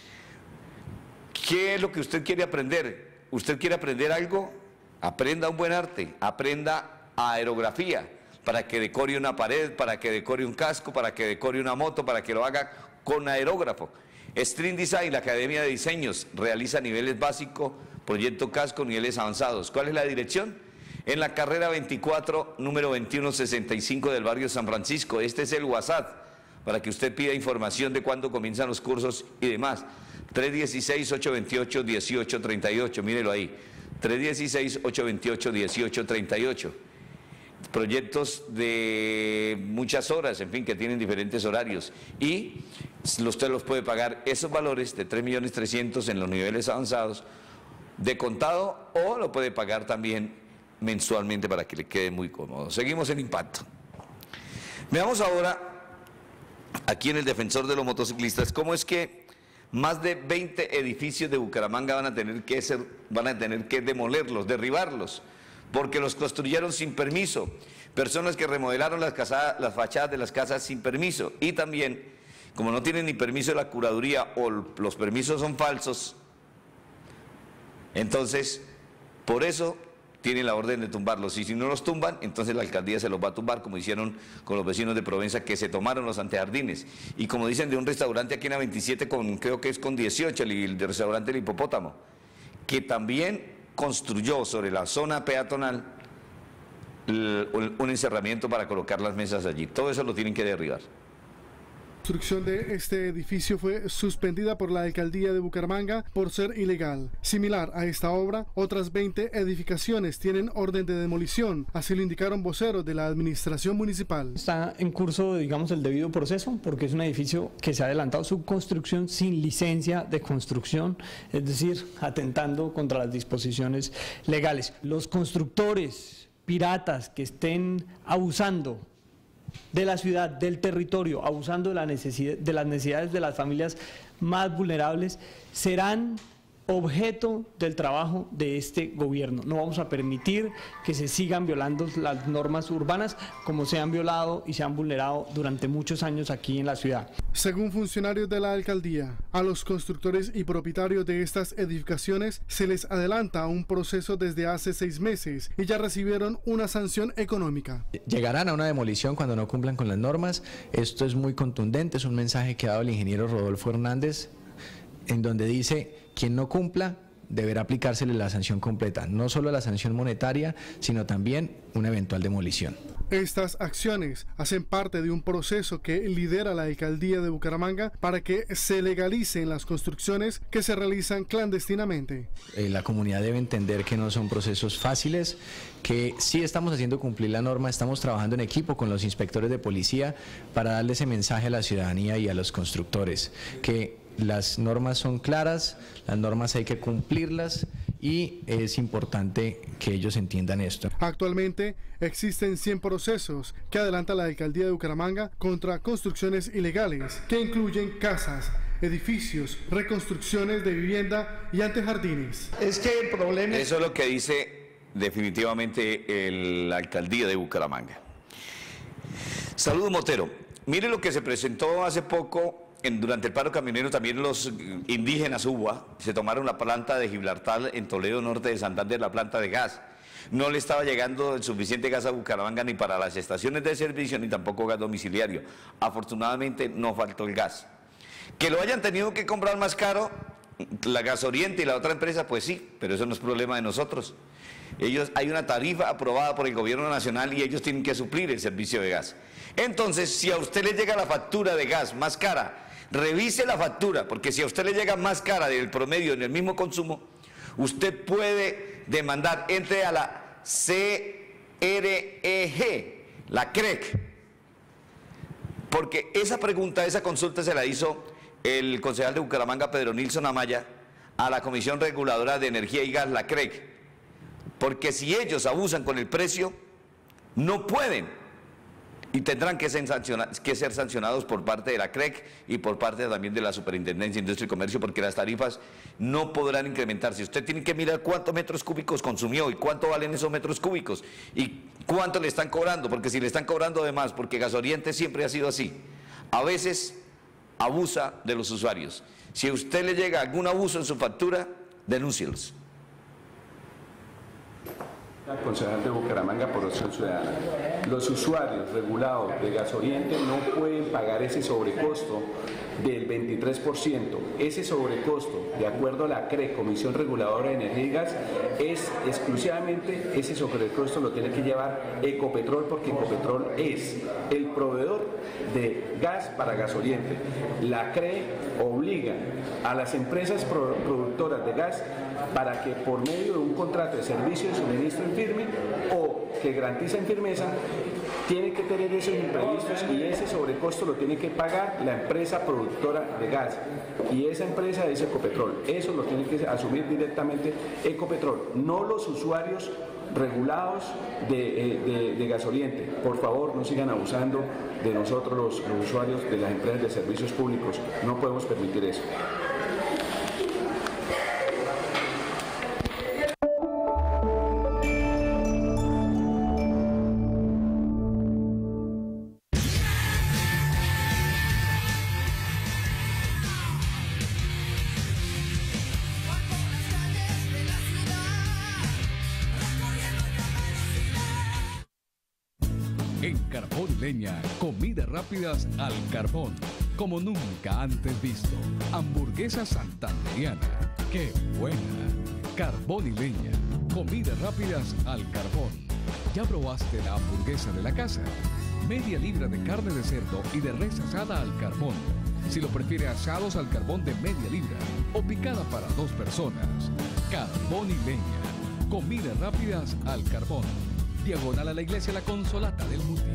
¿Qué es lo que usted quiere aprender? ¿Usted quiere aprender algo? Aprenda un buen arte, aprenda aerografía, para que decore una pared, para que decore un casco, para que decore una moto, para que lo haga con aerógrafo. Stream Design, la Academia de Diseños, realiza niveles básicos, proyecto casco, niveles avanzados. ¿Cuál es la dirección? En la carrera veinticuatro, número veintiuno sesenta y cinco del barrio San Francisco. Este es el WhatsApp, para que usted pida información de cuándo comienzan los cursos y demás. tres uno seis, ocho dos ocho, uno ocho tres ocho, mírelo ahí. tres uno seis, ocho dos ocho, uno ocho tres ocho. Proyectos de muchas horas, en fin, que tienen diferentes horarios, y usted los puede pagar esos valores de tres millones trescientos en los niveles avanzados de contado, o lo puede pagar también mensualmente para que le quede muy cómodo. Seguimos en Impacto. Veamos ahora aquí en el Defensor de los Motociclistas cómo es que más de veinte edificios de Bucaramanga van a tener que ser, van a tener que demolerlos, derribarlos, porque los construyeron sin permiso, personas que remodelaron las, casas, las fachadas de las casas sin permiso, y también, como no tienen ni permiso de la curaduría o los permisos son falsos, entonces, por eso tienen la orden de tumbarlos, y si no los tumban, entonces la alcaldía se los va a tumbar, como hicieron con los vecinos de Provenza que se tomaron los antejardines, y como dicen de un restaurante aquí en la veintisiete, con, creo que es con dieciocho, el, el restaurante El Hipopótamo, que también construyó sobre la zona peatonal un encerramiento para colocar las mesas allí. Todo eso lo tienen que derribar. La construcción de este edificio fue suspendida por la alcaldía de Bucaramanga por ser ilegal. Similar a esta obra, otras veinte edificaciones tienen orden de demolición, así lo indicaron voceros de la administración municipal. Está en curso, digamos, el debido proceso, porque es un edificio que se ha adelantado su construcción sin licencia de construcción, es decir, atentando contra las disposiciones legales. Los constructores piratas que estén abusando de la ciudad, del territorio, abusando de, la necesidad, de las necesidades de las familias más vulnerables, serán objeto del trabajo de este gobierno. No vamos a permitir que se sigan violando las normas urbanas como se han violado y se han vulnerado durante muchos años aquí en la ciudad. Según funcionarios de la alcaldía, a los constructores y propietarios de estas edificaciones se les adelanta un proceso desde hace seis meses y ya recibieron una sanción económica. Llegarán a una demolición cuando no cumplan con las normas. Esto es muy contundente, es un mensaje que ha dado el ingeniero Rodolfo Hernández, en donde dice: quien no cumpla deberá aplicársele la sanción completa, no solo la sanción monetaria, sino también una eventual demolición. Estas acciones hacen parte de un proceso que lidera la alcaldía de Bucaramanga para que se legalicen las construcciones que se realizan clandestinamente. Eh, la comunidad debe entender que no son procesos fáciles, que sí estamos haciendo cumplir la norma, estamos trabajando en equipo con los inspectores de policía para darle ese mensaje a la ciudadanía y a los constructores, que las normas son claras, las normas hay que cumplirlas y es importante que ellos entiendan esto. Actualmente existen cien procesos que adelanta la alcaldía de Bucaramanga contra construcciones ilegales, que incluyen casas, edificios, reconstrucciones de vivienda y antejardines. Es que el problema... Eso es lo que dice definitivamente el, la alcaldía de Bucaramanga. Saludos, Motero. Mire lo que se presentó hace poco. En, durante el paro camionero también los indígenas U B A se tomaron la planta de Gibraltar en Toledo, norte de Santander, la planta de gas. No le estaba llegando el suficiente gas a Bucaramanga ni para las estaciones de servicio ni tampoco gas domiciliario. Afortunadamente no faltó el gas. Que lo hayan tenido que comprar más caro, la Gas Oriente y la otra empresa, pues sí, pero eso no es problema de nosotros. Ellos, hay una tarifa aprobada por el gobierno nacional y ellos tienen que suplir el servicio de gas. Entonces, si a usted le llega la factura de gas más cara, revise la factura, porque si a usted le llega más cara del promedio en el mismo consumo, usted puede demandar, entre a la C R E G, la C R E C, porque esa pregunta, esa consulta se la hizo el concejal de Bucaramanga, Pedro Nilson Amaya, a la Comisión Reguladora de Energía y Gas, la C R E C, porque si ellos abusan con el precio, no pueden y tendrán que ser, que ser sancionados por parte de la C R E C y por parte también de la Superintendencia de Industria y Comercio, porque las tarifas no podrán incrementarse. Usted tiene que mirar cuántos metros cúbicos consumió y cuánto valen esos metros cúbicos y cuánto le están cobrando, porque si le están cobrando de más, porque Gas Oriente siempre ha sido así, a veces abusa de los usuarios. Si a usted le llega algún abuso en su factura, denúncielos. Concejal de Bucaramanga por Acción Ciudadana. Los usuarios regulados de Gas Oriente no pueden pagar ese sobrecosto del veintitrés por ciento. Ese sobrecosto, de acuerdo a la C R E C, Comisión Reguladora de Energía y Gas, es exclusivamente, ese sobrecosto lo tiene que llevar Ecopetrol, porque Ecopetrol es el proveedor de gas para Gas Oriente. La C R E C obliga a las empresas productoras de gas para que por medio de un contrato de servicio de suministro en firme o que garanticen firmeza, tienen que tener esos imprevistos y ese sobrecosto lo tiene que pagar la empresa productora de gas y esa empresa es Ecopetrol. Eso lo tiene que asumir directamente Ecopetrol, no los usuarios regulados de, de, de Gas Oriente. Por favor, no sigan abusando de nosotros los, los usuarios de las empresas de servicios públicos. No podemos permitir eso. En Carbón y Leña, comidas rápidas al carbón, como nunca antes visto. Hamburguesa santandereana, ¡qué buena! Carbón y Leña, comidas rápidas al carbón. ¿Ya probaste la hamburguesa de la casa? Media libra de carne de cerdo y de res asada al carbón. Si lo prefiere, asados al carbón de media libra o picada para dos personas. Carbón y Leña, comidas rápidas al carbón. Diagonal a la iglesia La Consolata del Mutis.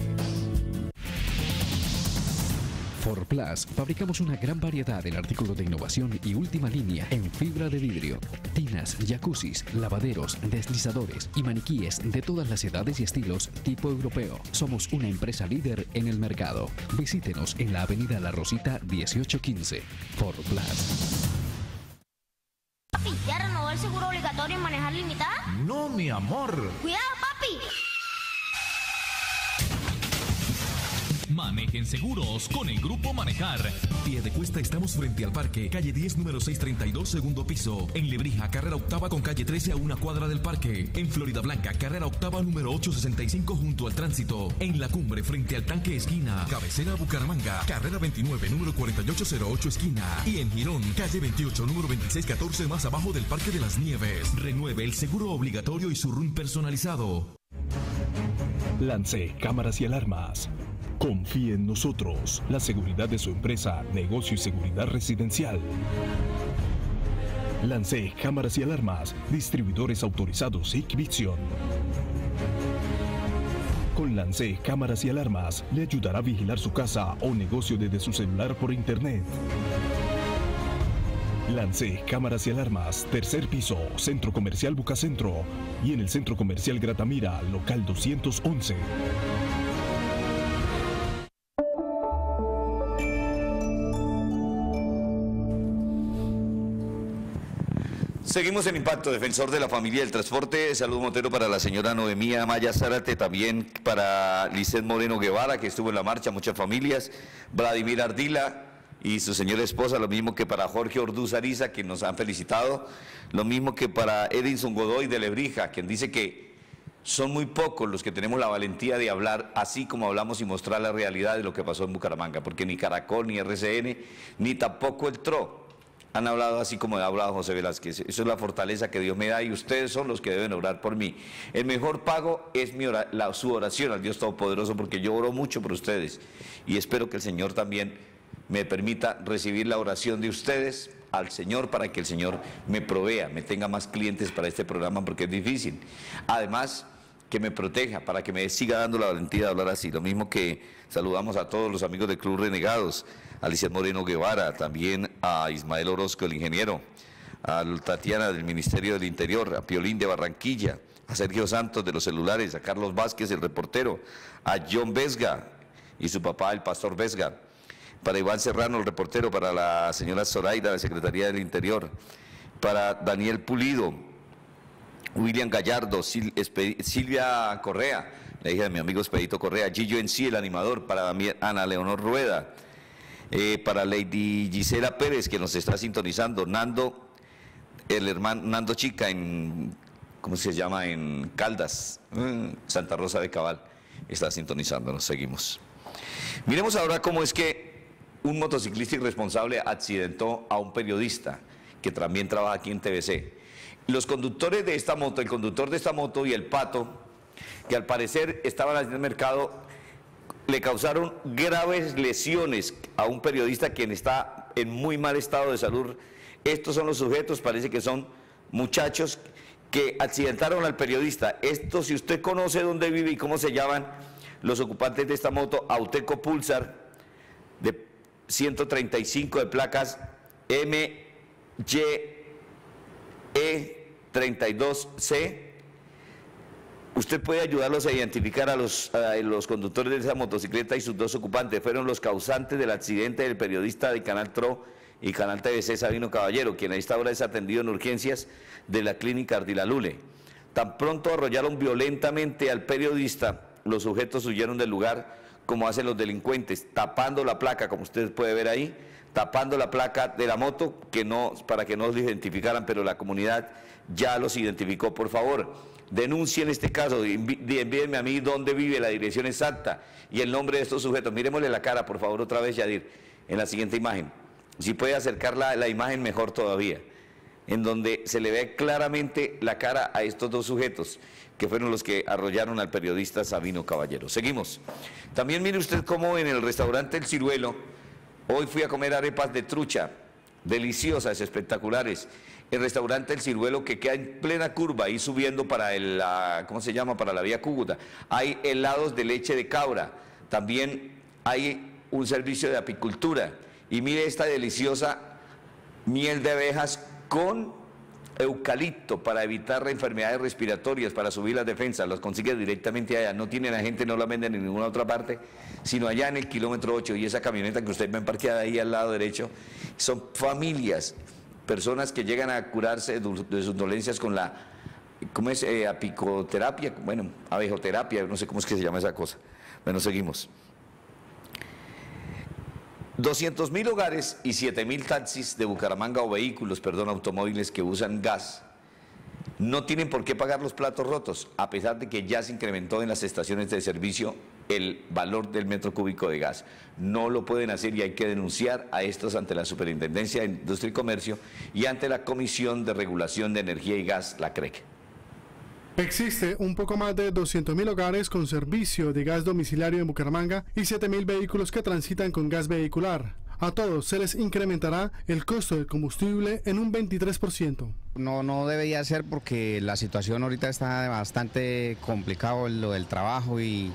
Forplas, fabricamos una gran variedad en artículos de innovación y última línea en fibra de vidrio, tinas, jacuzzis, lavaderos, deslizadores y maniquíes de todas las edades y estilos tipo europeo. Somos una empresa líder en el mercado. Visítenos en la avenida La Rosita dieciocho quince. Forplas. Papi, ¿ya renovó el seguro obligatorio en manejar limitada? No, mi amor. ¡Cuidado, papi! Manejen seguros con el Grupo Manejar. Pie de Cuesta estamos frente al parque, calle diez, número seiscientos treinta y dos, segundo piso. En Lebrija, carrera octava con calle trece a una cuadra del parque. En Florida Blanca, carrera octava número ochocientos sesenta y cinco junto al tránsito. En La Cumbre, frente al tanque esquina. Cabecera Bucaramanga, carrera veintinueve, número cuarenta y ocho cero ocho esquina. Y en Girón, calle veintiocho, número veintiséis catorce más abajo del Parque de las Nieves. Renueve el seguro obligatorio y su R U N personalizado. Lance Cámaras y Alarmas. Confíe en nosotros. La seguridad de su empresa, negocio y seguridad residencial. Lance Cámaras y Alarmas. Distribuidores autorizados Hikvision. Con Lance Cámaras y Alarmas le ayudará a vigilar su casa o negocio desde su celular por internet. Lance Cámaras y Alarmas, tercer piso, Centro Comercial Bucacentro y en el Centro Comercial Gratamira, local doscientos once. Seguimos en Impacto, defensor de la familia del transporte. Saludo Montero para la señora Noemía Maya Zárate, también para Lisset Moreno Guevara, que estuvo en la marcha, muchas familias, Vladimir Ardila y su señora esposa, lo mismo que para Jorge Orduz Ariza, que nos han felicitado, lo mismo que para Edinson Godoy de Lebrija, quien dice que son muy pocos los que tenemos la valentía de hablar así como hablamos y mostrar la realidad de lo que pasó en Bucaramanga, porque ni Caracol, ni R C N, ni tampoco el T R O han hablado así como ha hablado José Velázquez. Eso es la fortaleza que Dios me da y ustedes son los que deben orar por mí. El mejor pago es mi ora, la, su oración al Dios Todopoderoso, porque yo oro mucho por ustedes y espero que el Señor también me permita recibir la oración de ustedes al Señor para que el Señor me provea, me tenga más clientes para este programa, porque es difícil. Además, que me proteja, para que me siga dando la valentía de hablar así. Lo mismo que saludamos a todos los amigos del Club Renegados, a Lisset Moreno Guevara, también a Ismael Orozco, el ingeniero, a Tatiana del Ministerio del Interior, a Piolín de Barranquilla, a Sergio Santos de los celulares, a Carlos Vázquez, el reportero, a John Vesga y su papá, el pastor Vesga, para Iván Serrano, el reportero, para la señora Zoraida de Secretaría del Interior, para Daniel Pulido, William Gallardo, Sil Silvia Correa, la hija de mi amigo Expedito Correa, Gillo en sí, el animador, para Ana Leonor Rueda, eh, para Lady Gisela Pérez, que nos está sintonizando, Nando, el hermano Nando Chica en, ¿cómo se llama?, en Caldas, Santa Rosa de Cabal, está sintonizando, nos seguimos. Miremos ahora cómo es que un motociclista irresponsable accidentó a un periodista que también trabaja aquí en T V C. Los conductores de esta moto, el conductor de esta moto y el Pato, que al parecer estaban en el mercado, le causaron graves lesiones a un periodista quien está en muy mal estado de salud. Estos son los sujetos, parece que son muchachos que accidentaron al periodista. Esto, si usted conoce dónde vive y cómo se llaman los ocupantes de esta moto, Auteco Pulsar, de ciento treinta y cinco de placas M Y E treinta y dos C, usted puede ayudarlos a identificar a los, a los conductores de esa motocicleta y sus dos ocupantes. Fueron los causantes del accidente del periodista de Canal T R O y Canal T V C, Sabino Caballero, quien a esta hora es atendido en urgencias de la clínica Ardilalule. Tan pronto arrollaron violentamente al periodista, los sujetos huyeron del lugar como hacen los delincuentes, tapando la placa, como usted puede ver ahí, tapando la placa de la moto que no, para que no los identificaran, pero la comunidad ya los identificó. Por favor, denuncien este caso, envíenme a mí dónde vive, la dirección exacta y el nombre de estos sujetos. Miremosle la cara, por favor, otra vez, Yadir, en la siguiente imagen. Si puede acercar la, la imagen, mejor todavía, en donde se le ve claramente la cara a estos dos sujetos, que fueron los que arrollaron al periodista Sabino Caballero. Seguimos. También mire usted cómo en el restaurante El Ciruelo, hoy fui a comer arepas de trucha, deliciosas, espectaculares. El restaurante El Ciruelo, que queda en plena curva, ahí subiendo para el, la, ¿cómo se llama?, para la vía Cúcuta. Hay helados de leche de cabra, también hay un servicio de apicultura. Y mire esta deliciosa miel de abejas con eucalipto para evitar enfermedades respiratorias, para subir las defensas. Los consigue directamente allá, no tienen agente, no la venden en ninguna otra parte, sino allá en el kilómetro ocho. Y esa camioneta que usted ve parqueada ahí al lado derecho, son familias, personas que llegan a curarse de sus dolencias con la, ¿cómo es? Eh, apicoterapia, bueno, abejoterapia, no sé cómo es que se llama esa cosa. Bueno, seguimos. doscientos mil hogares y siete mil taxis de Bucaramanga o vehículos, perdón, automóviles que usan gas no tienen por qué pagar los platos rotos, a pesar de que ya se incrementó en las estaciones de servicio el valor del metro cúbico de gas. No lo pueden hacer y hay que denunciar a estos ante la Superintendencia de Industria y Comercio y ante la Comisión de Regulación de Energía y Gas, la C R E C. Existe un poco más de doscientos mil hogares con servicio de gas domiciliario en Bucaramanga y siete mil vehículos que transitan con gas vehicular. A todos se les incrementará el costo del combustible en un veintitrés por ciento. No, no debería ser porque la situación ahorita está bastante complicado, lo del trabajo y,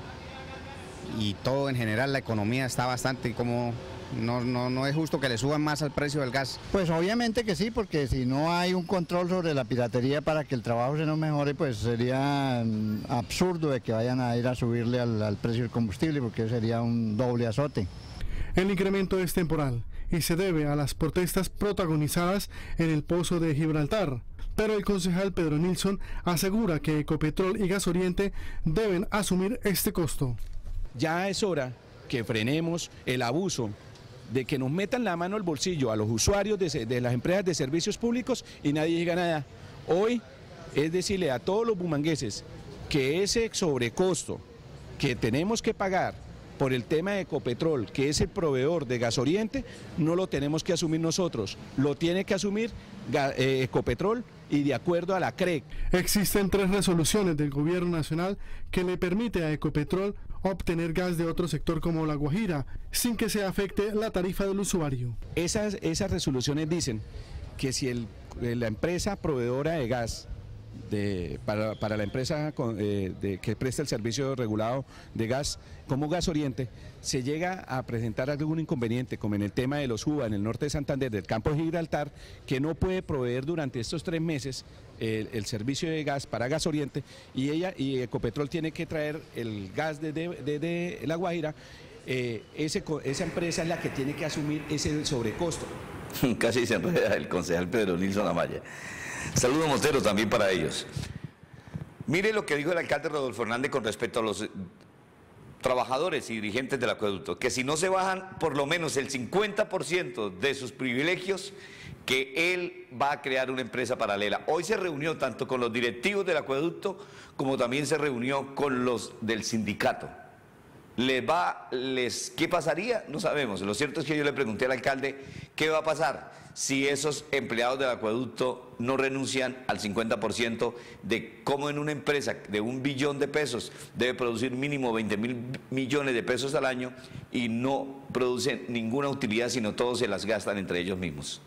y todo en general, la economía está bastante como... No, no, no es justo que le suban más al precio del gas. Pues obviamente que sí, porque si no hay un control sobre la piratería para que el trabajo se nos mejore, pues sería absurdo de que vayan a ir a subirle al, al precio del combustible, porque sería un doble azote. El incremento es temporal y se debe a las protestas protagonizadas en el Pozo de Gibraltar. Pero el concejal Pedro Nilsson asegura que Ecopetrol y Gas Oriente deben asumir este costo. Ya es hora que frenemos el abuso de que nos metan la mano al bolsillo a los usuarios de, de las empresas de servicios públicos y nadie diga nada. Hoy es decirle a todos los bumangueses que ese sobrecosto que tenemos que pagar por el tema de Ecopetrol, que es el proveedor de Gas Oriente, no lo tenemos que asumir nosotros, lo tiene que asumir eh, Ecopetrol y de acuerdo a la C R E C. Existen tres resoluciones del Gobierno Nacional que le permite a Ecopetrol obtener gas de otro sector como La Guajira, sin que se afecte la tarifa del usuario. Esas, esas resoluciones dicen que si el, la empresa proveedora de gas, de, para, para la empresa con, eh, de, que presta el servicio regulado de gas, como Gas Oriente, se llega a presentar algún inconveniente, como en el tema de los U B A en el norte de Santander, del campo de Gibraltar, que no puede proveer durante estos tres meses el, el servicio de gas para Gas Oriente, y ella y Ecopetrol tiene que traer el gas desde de, de, de La Guajira, eh, ese, esa empresa es la que tiene que asumir ese sobrecosto. Casi se enreda el concejal Pedro Nilsson Amaya. Saludo Montero también para ellos. Mire lo que dijo el alcalde Rodolfo Hernández con respecto a los trabajadores y dirigentes del acueducto, que si no se bajan por lo menos el cincuenta por ciento de sus privilegios, que él va a crear una empresa paralela. Hoy se reunió tanto con los directivos del acueducto como también se reunió con los del sindicato. ¿Les va, les, ¿Qué pasaría? No sabemos. Lo cierto es que yo le pregunté al alcalde qué va a pasar si esos empleados del acueducto no renuncian al cincuenta por ciento de cómo en una empresa de un billón de pesos debe producir mínimo veinte mil millones de pesos al año y no producen ninguna utilidad, sino todos se las gastan entre ellos mismos.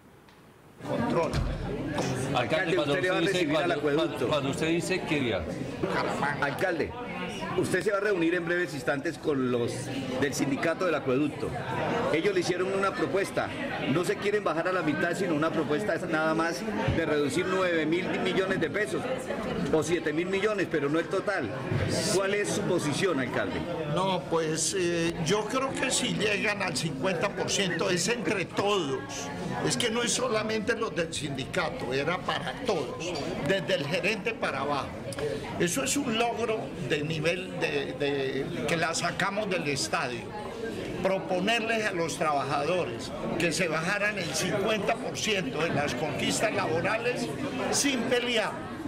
Control. Alcalde, cuando usted le va a dice, recibir cuando, al acueducto. Cuando usted dice que diga. Alcalde, usted se va a reunir en breves instantes con los del sindicato del acueducto. Ellos le hicieron una propuesta, no se quieren bajar a la mitad, sino una propuesta nada más de reducir nueve mil millones de pesos o siete mil millones, pero no el total. ¿Cuál es su posición, alcalde? No, pues eh, yo creo que si llegan al cincuenta por ciento es entre todos. Es que no es solamente los del sindicato, era para todos, desde el gerente para abajo. Eso es un logro de nivel de, de, que la sacamos del estadio. Proponerles a los trabajadores que se bajaran el cincuenta por ciento de las conquistas laborales sin pelear,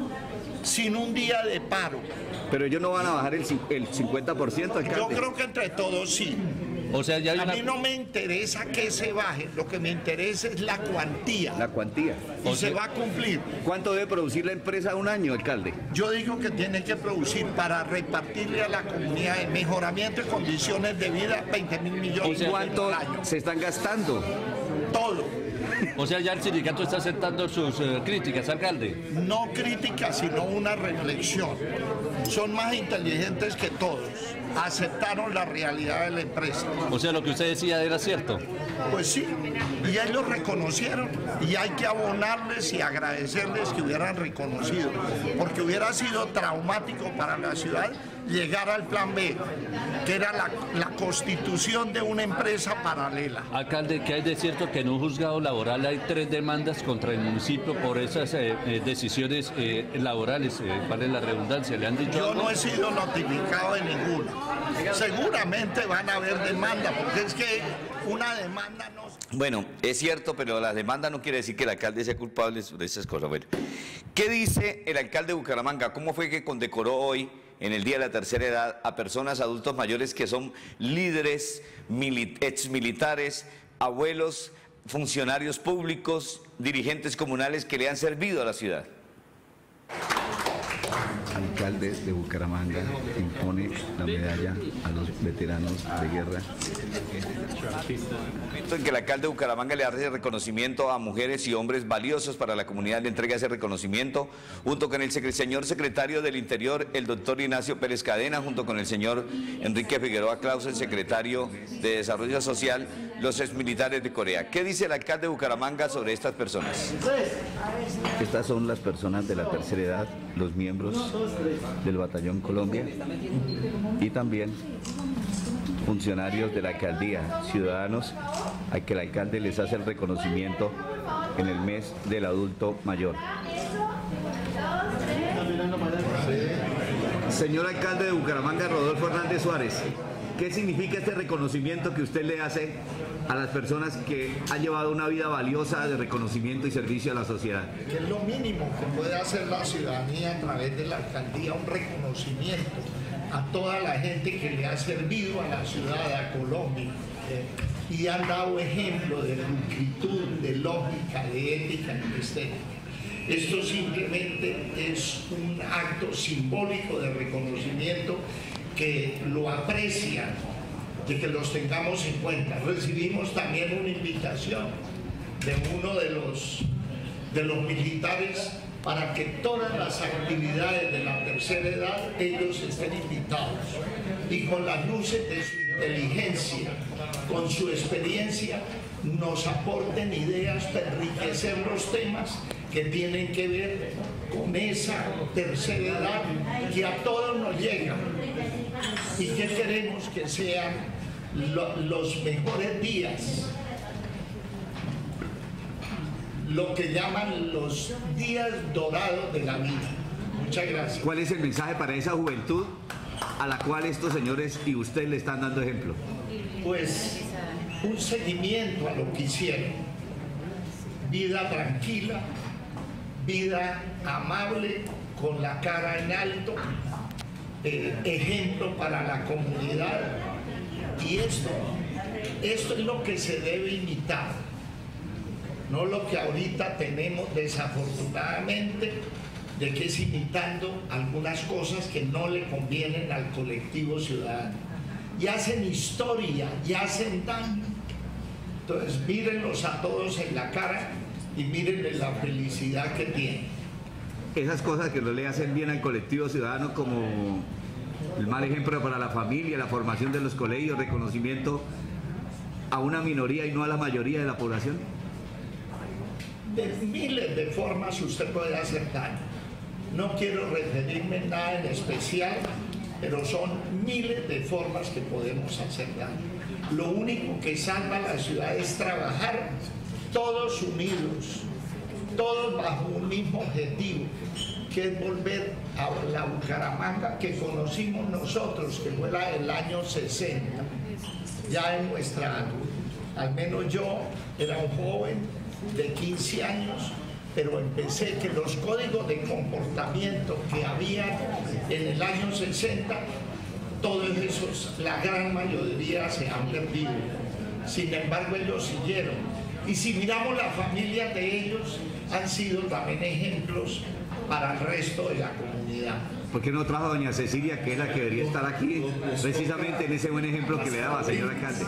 sin un día de paro. Pero ellos no van a bajar el, el cincuenta por ciento, alcalde. Yo creo que entre todos sí. O sea, ya a una... mí no me interesa que se baje, lo que me interesa es la cuantía. La cuantía. Y o se sea, va a cumplir. ¿Cuánto debe producir la empresa un año, alcalde? Yo digo que tiene que producir para repartirle a la comunidad en mejoramiento de condiciones de vida veinte mil millones. ¿Y cuánto se están gastando? Todo. O sea, ya el sindicato está aceptando sus uh, críticas, alcalde. No críticas, sino una reflexión. Son más inteligentes que todos. Aceptaron la realidad de la empresa. O sea, lo que usted decía era cierto. Pues sí, y ellos reconocieron y hay que abonarles y agradecerles que hubieran reconocido, porque hubiera sido traumático para la ciudad llegar al plan B que era la, la constitución de una empresa paralela. Alcalde, ¿qué hay de cierto que en un juzgado laboral hay tres demandas contra el municipio por esas eh, eh, decisiones eh, laborales? Eh, ¿Vale la redundancia? ¿Le han dicho Yo algo? no he sido notificado de ninguna. Seguramente van a haber demandas, porque es que una demanda no... Bueno, es cierto, pero la demanda no quiere decir que el alcalde sea culpable de esas cosas. Bueno, ¿qué dice el alcalde de Bucaramanga? ¿Cómo fue que condecoró hoy, en el Día de la Tercera Edad, a personas adultos mayores que son líderes, exmilitares, abuelos, funcionarios públicos, dirigentes comunales que le han servido a la ciudad? Alcalde de Bucaramanga impone la medalla a los veteranos de guerra. En que el alcalde de Bucaramanga le hace reconocimiento a mujeres y hombres valiosos para la comunidad, le entrega ese reconocimiento junto con el secre señor secretario del Interior, el doctor Ignacio Pérez Cadena, junto con el señor Enrique Figueroa Claus, el secretario de Desarrollo Social, los exmilitares de Corea. ¿Qué dice el alcalde de Bucaramanga sobre estas personas? Estas son las personas de la tercera edad, los miembros del Batallón Colombia y también funcionarios de la alcaldía, ciudadanos a que el alcalde les hace el reconocimiento en el mes del adulto mayor. Señor alcalde de Bucaramanga, Rodolfo Hernández Suárez, ¿qué significa este reconocimiento que usted le hace a las personas que han llevado una vida valiosa de reconocimiento y servicio a la sociedad? Que es lo mínimo que puede hacer la ciudadanía a través de la alcaldía, un reconocimiento a toda la gente que le ha servido a la ciudad, a Colombia, eh, y han dado ejemplo de pulcritud, de lógica, de ética y de estética. Esto simplemente es un acto simbólico de reconocimiento que lo aprecian, de que los tengamos en cuenta. Recibimos también una invitación de uno de los, de los militares para que todas las actividades de la tercera edad ellos estén invitados y con las luces de su inteligencia, con su experiencia, nos aporten ideas para enriquecer los temas que tienen que ver con esa tercera edad que a todos nos llega y que queremos que sean lo, los mejores días, lo que llaman los días dorados de la vida. Muchas gracias. ¿Cuál es el mensaje para esa juventud a la cual estos señores y usted le están dando ejemplo? Pues un seguimiento a lo que hicieron. Vida tranquila, vida amable, con la cara en alto, eh, ejemplo para la comunidad. Y esto, esto es lo que se debe imitar, no lo que ahorita tenemos desafortunadamente, de que es imitando algunas cosas que no le convienen al colectivo ciudadano. Y hacen historia, y hacen daño. Entonces mírenlos a todos en la cara y mírenle la felicidad que tienen. Esas cosas que no le hacen bien al colectivo ciudadano, como el mal ejemplo para la familia, la formación de los colegios, reconocimiento a una minoría y no a la mayoría de la población. De miles de formas usted puede hacer daño. No quiero referirme a nada en especial, pero son miles de formas que podemos hacer daño. Lo único que salva a la ciudad es trabajar todos unidos, todos bajo un mismo objetivo, que es volver a la Bucaramanga que conocimos nosotros, que fue la del año sesenta, ya en nuestra, al menos yo era un joven de quince años, pero empecé que los códigos de comportamiento que había en el año sesenta, todos esos, la gran mayoría se han perdido. Sin embargo, ellos siguieron. Y si miramos la familia de ellos, han sido también ejemplos para el resto de la comunidad. ¿Por qué no trajo a doña Cecilia, que es la que debería estar aquí, precisamente en ese buen ejemplo que le daba, señor alcalde?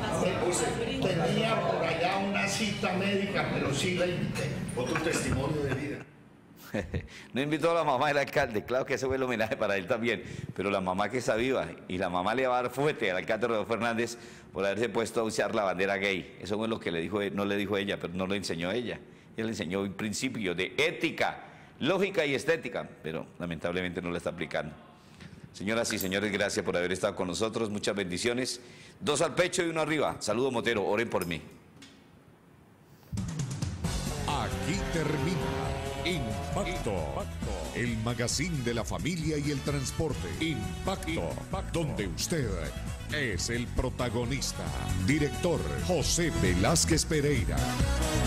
Tenía por allá una cita médica, pero sí la invité. Otro testimonio de vida. No invitó a la mamá del alcalde, claro que ese fue el homenaje para él también, pero la mamá que está viva, y la mamá le va a dar fuerte al alcalde Rodolfo Hernández por haberse puesto a usar la bandera gay. Eso es lo que le dijo, no le dijo ella, pero no lo enseñó ella. Ella le enseñó un principio de ética, lógica y estética, pero lamentablemente no la está aplicando. Señoras y señores, gracias por haber estado con nosotros. Muchas bendiciones. Dos al pecho y uno arriba. Saludo Motero, oren por mí. Aquí termina Impacto, el magazine de la familia y el transporte. Impacto, donde usted es el protagonista. Director José Velázquez Pereira.